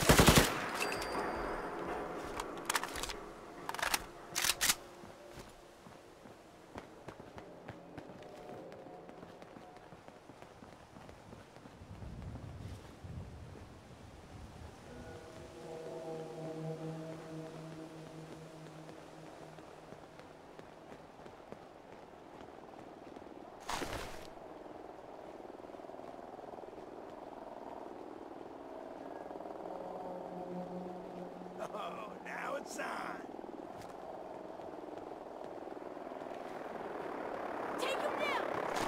Oh, now it's on. Take him down!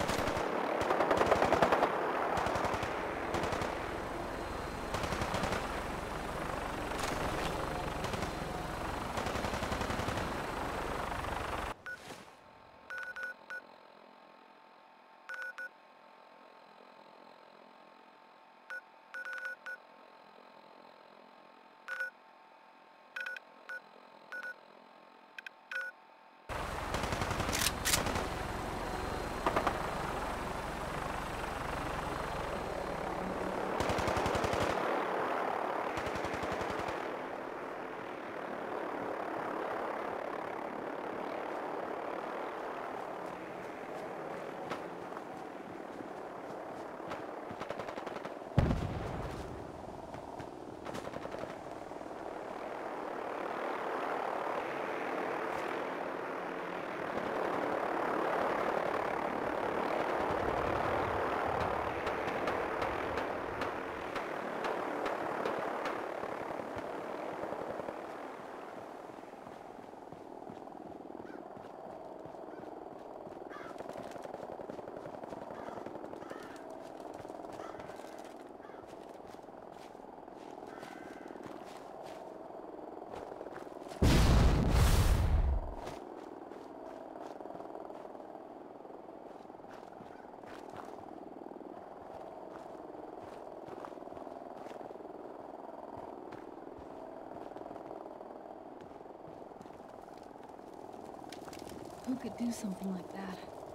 Who could do something like that?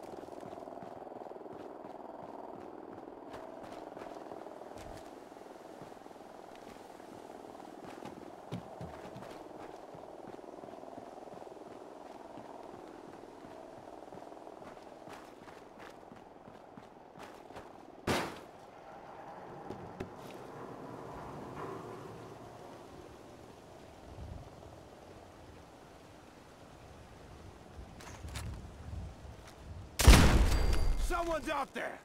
Someone's out there!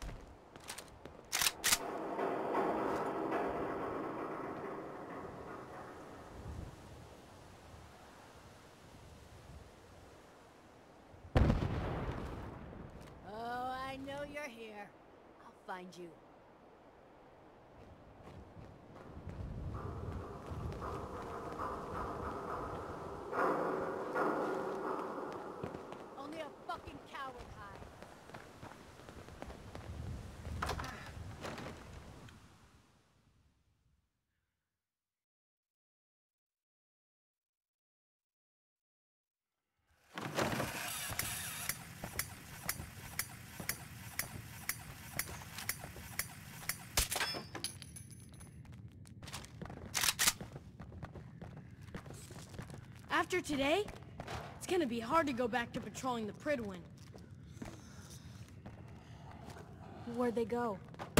Oh, I know you're here. I'll find you. Only a fucking coward hide. After today, it's gonna be hard to go back to patrolling the Prydwen. Where'd they go?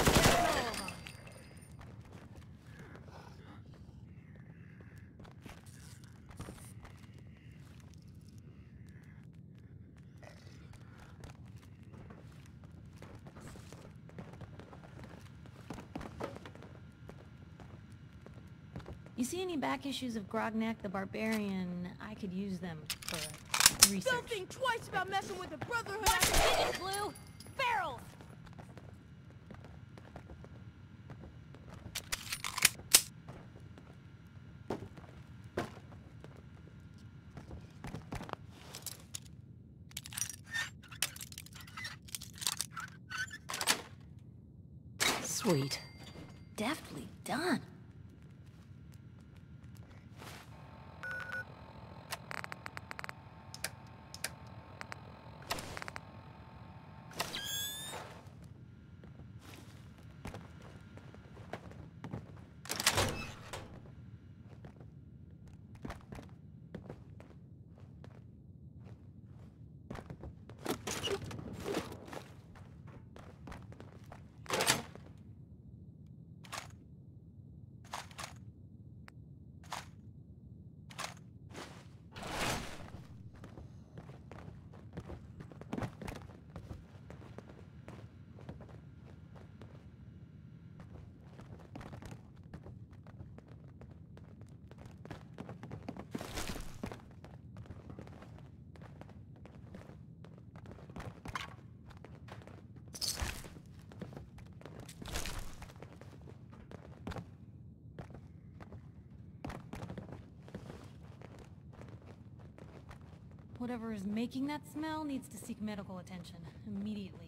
You see any back issues of Grognak the Barbarian? I could use them for research. Don't think twice about messing with the Brotherhood. Get it, Blue! Barrels! Sweet. Deftly done. Whatever is making that smell needs to seek medical attention immediately.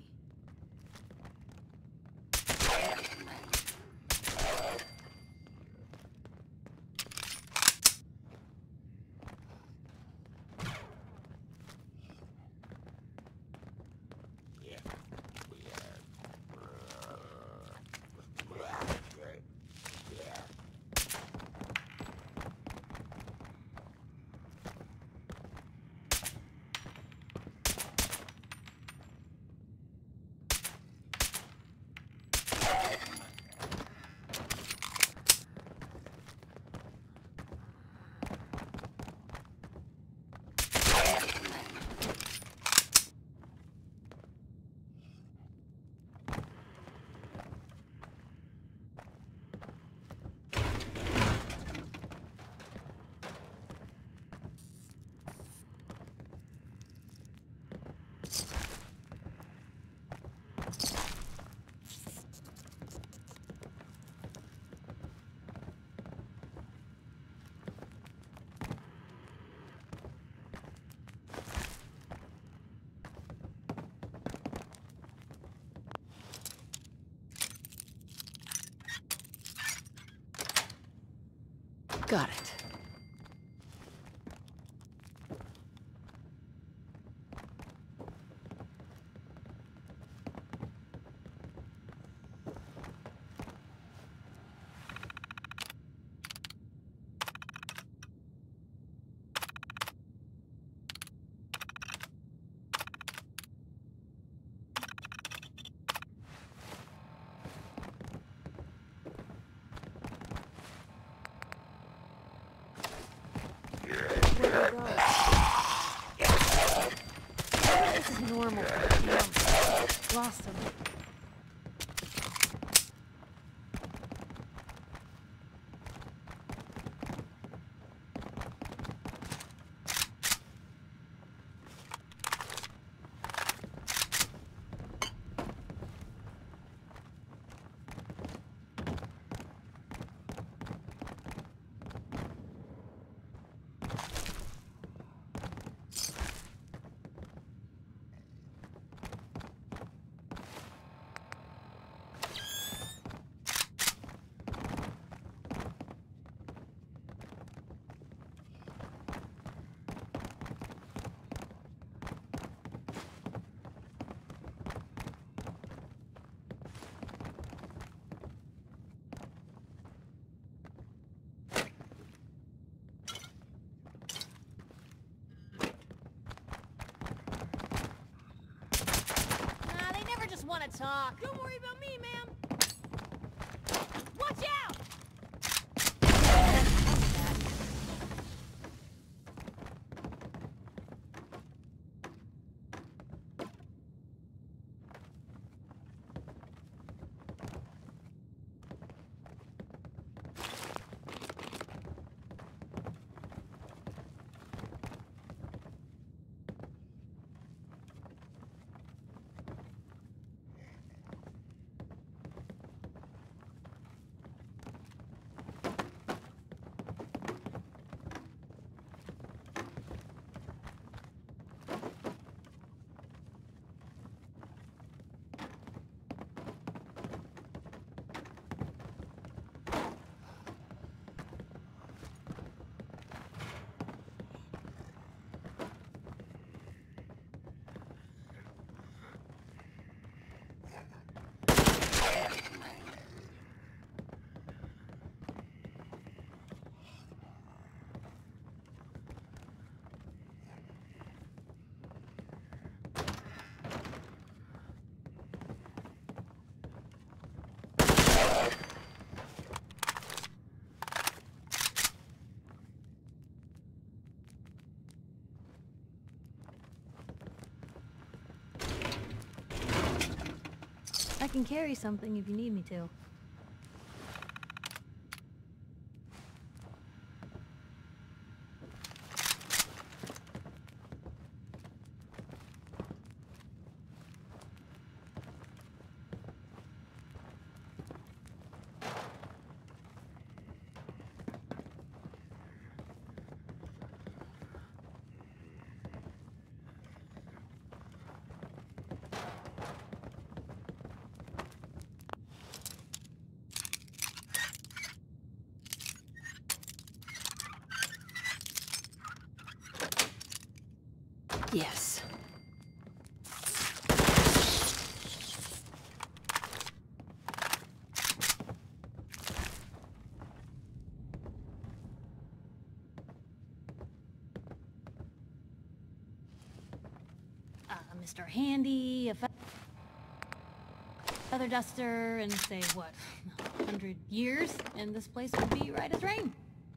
Got it. talk. Don't worry about me, ma'am. Watch out! I can carry something if you need me to. Yes. Mr. Handy, a feather duster, and say, what, 100 years, and this place would be right as rain.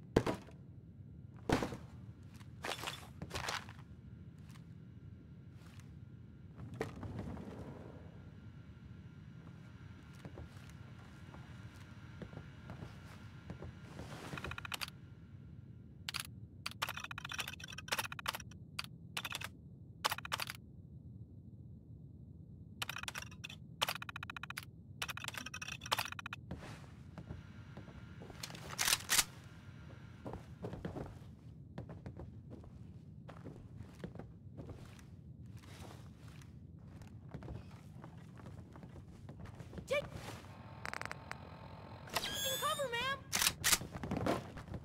Take cover, ma'am.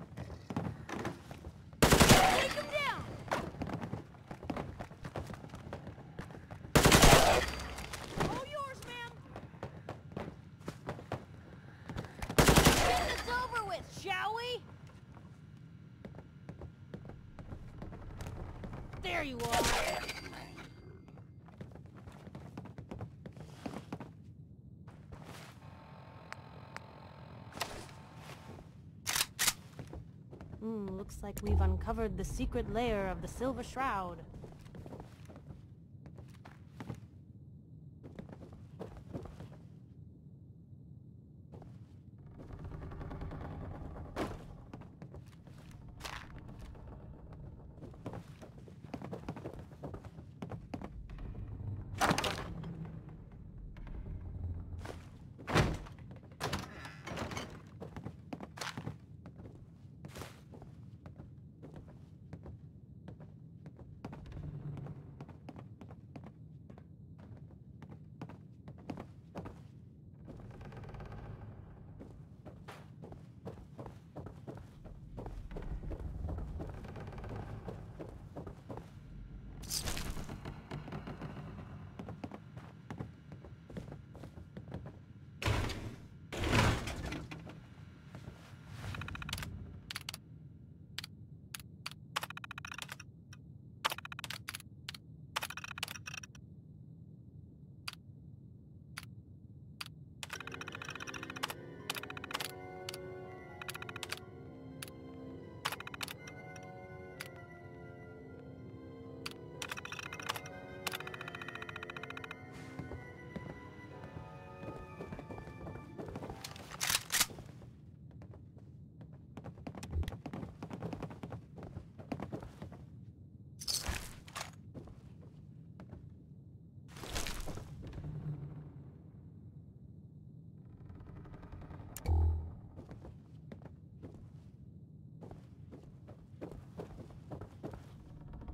Take him down. All yours, ma'am. Get this over with, shall we? There you are. Looks like we've uncovered the secret lair of the Silver Shroud.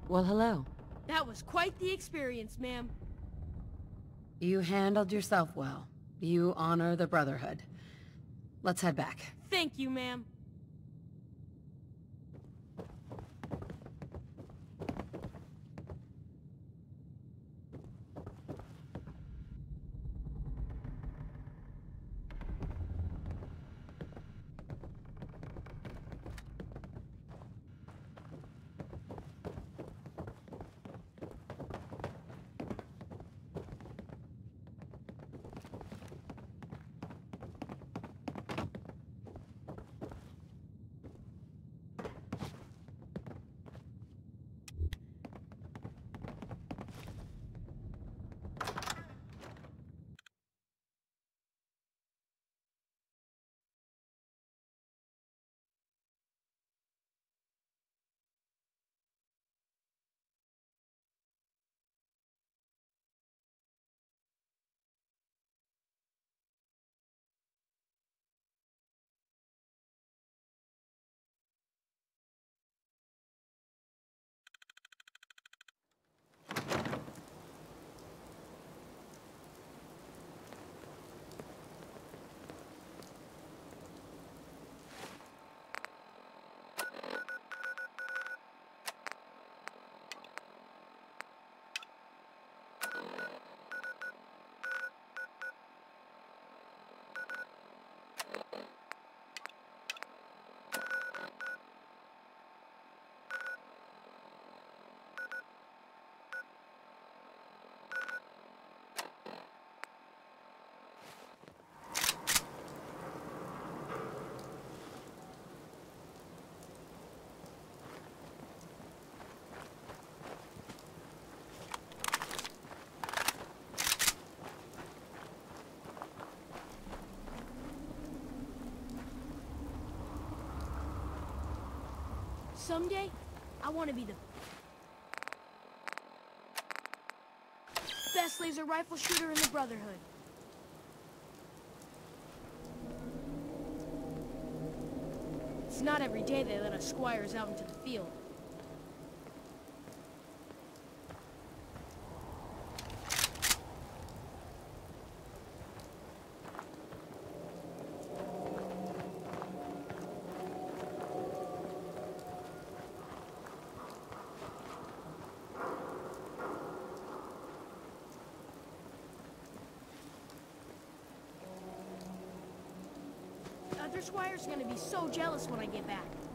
Well, hello. That was quite the experience, ma'am. You handled yourself well. You honor the Brotherhood. Let's head back. Thank you, ma'am. Someday, I want to be the best laser rifle shooter in the Brotherhood. It's not every day they let us squires out into the field. Other squires are gonna be so jealous when I get back.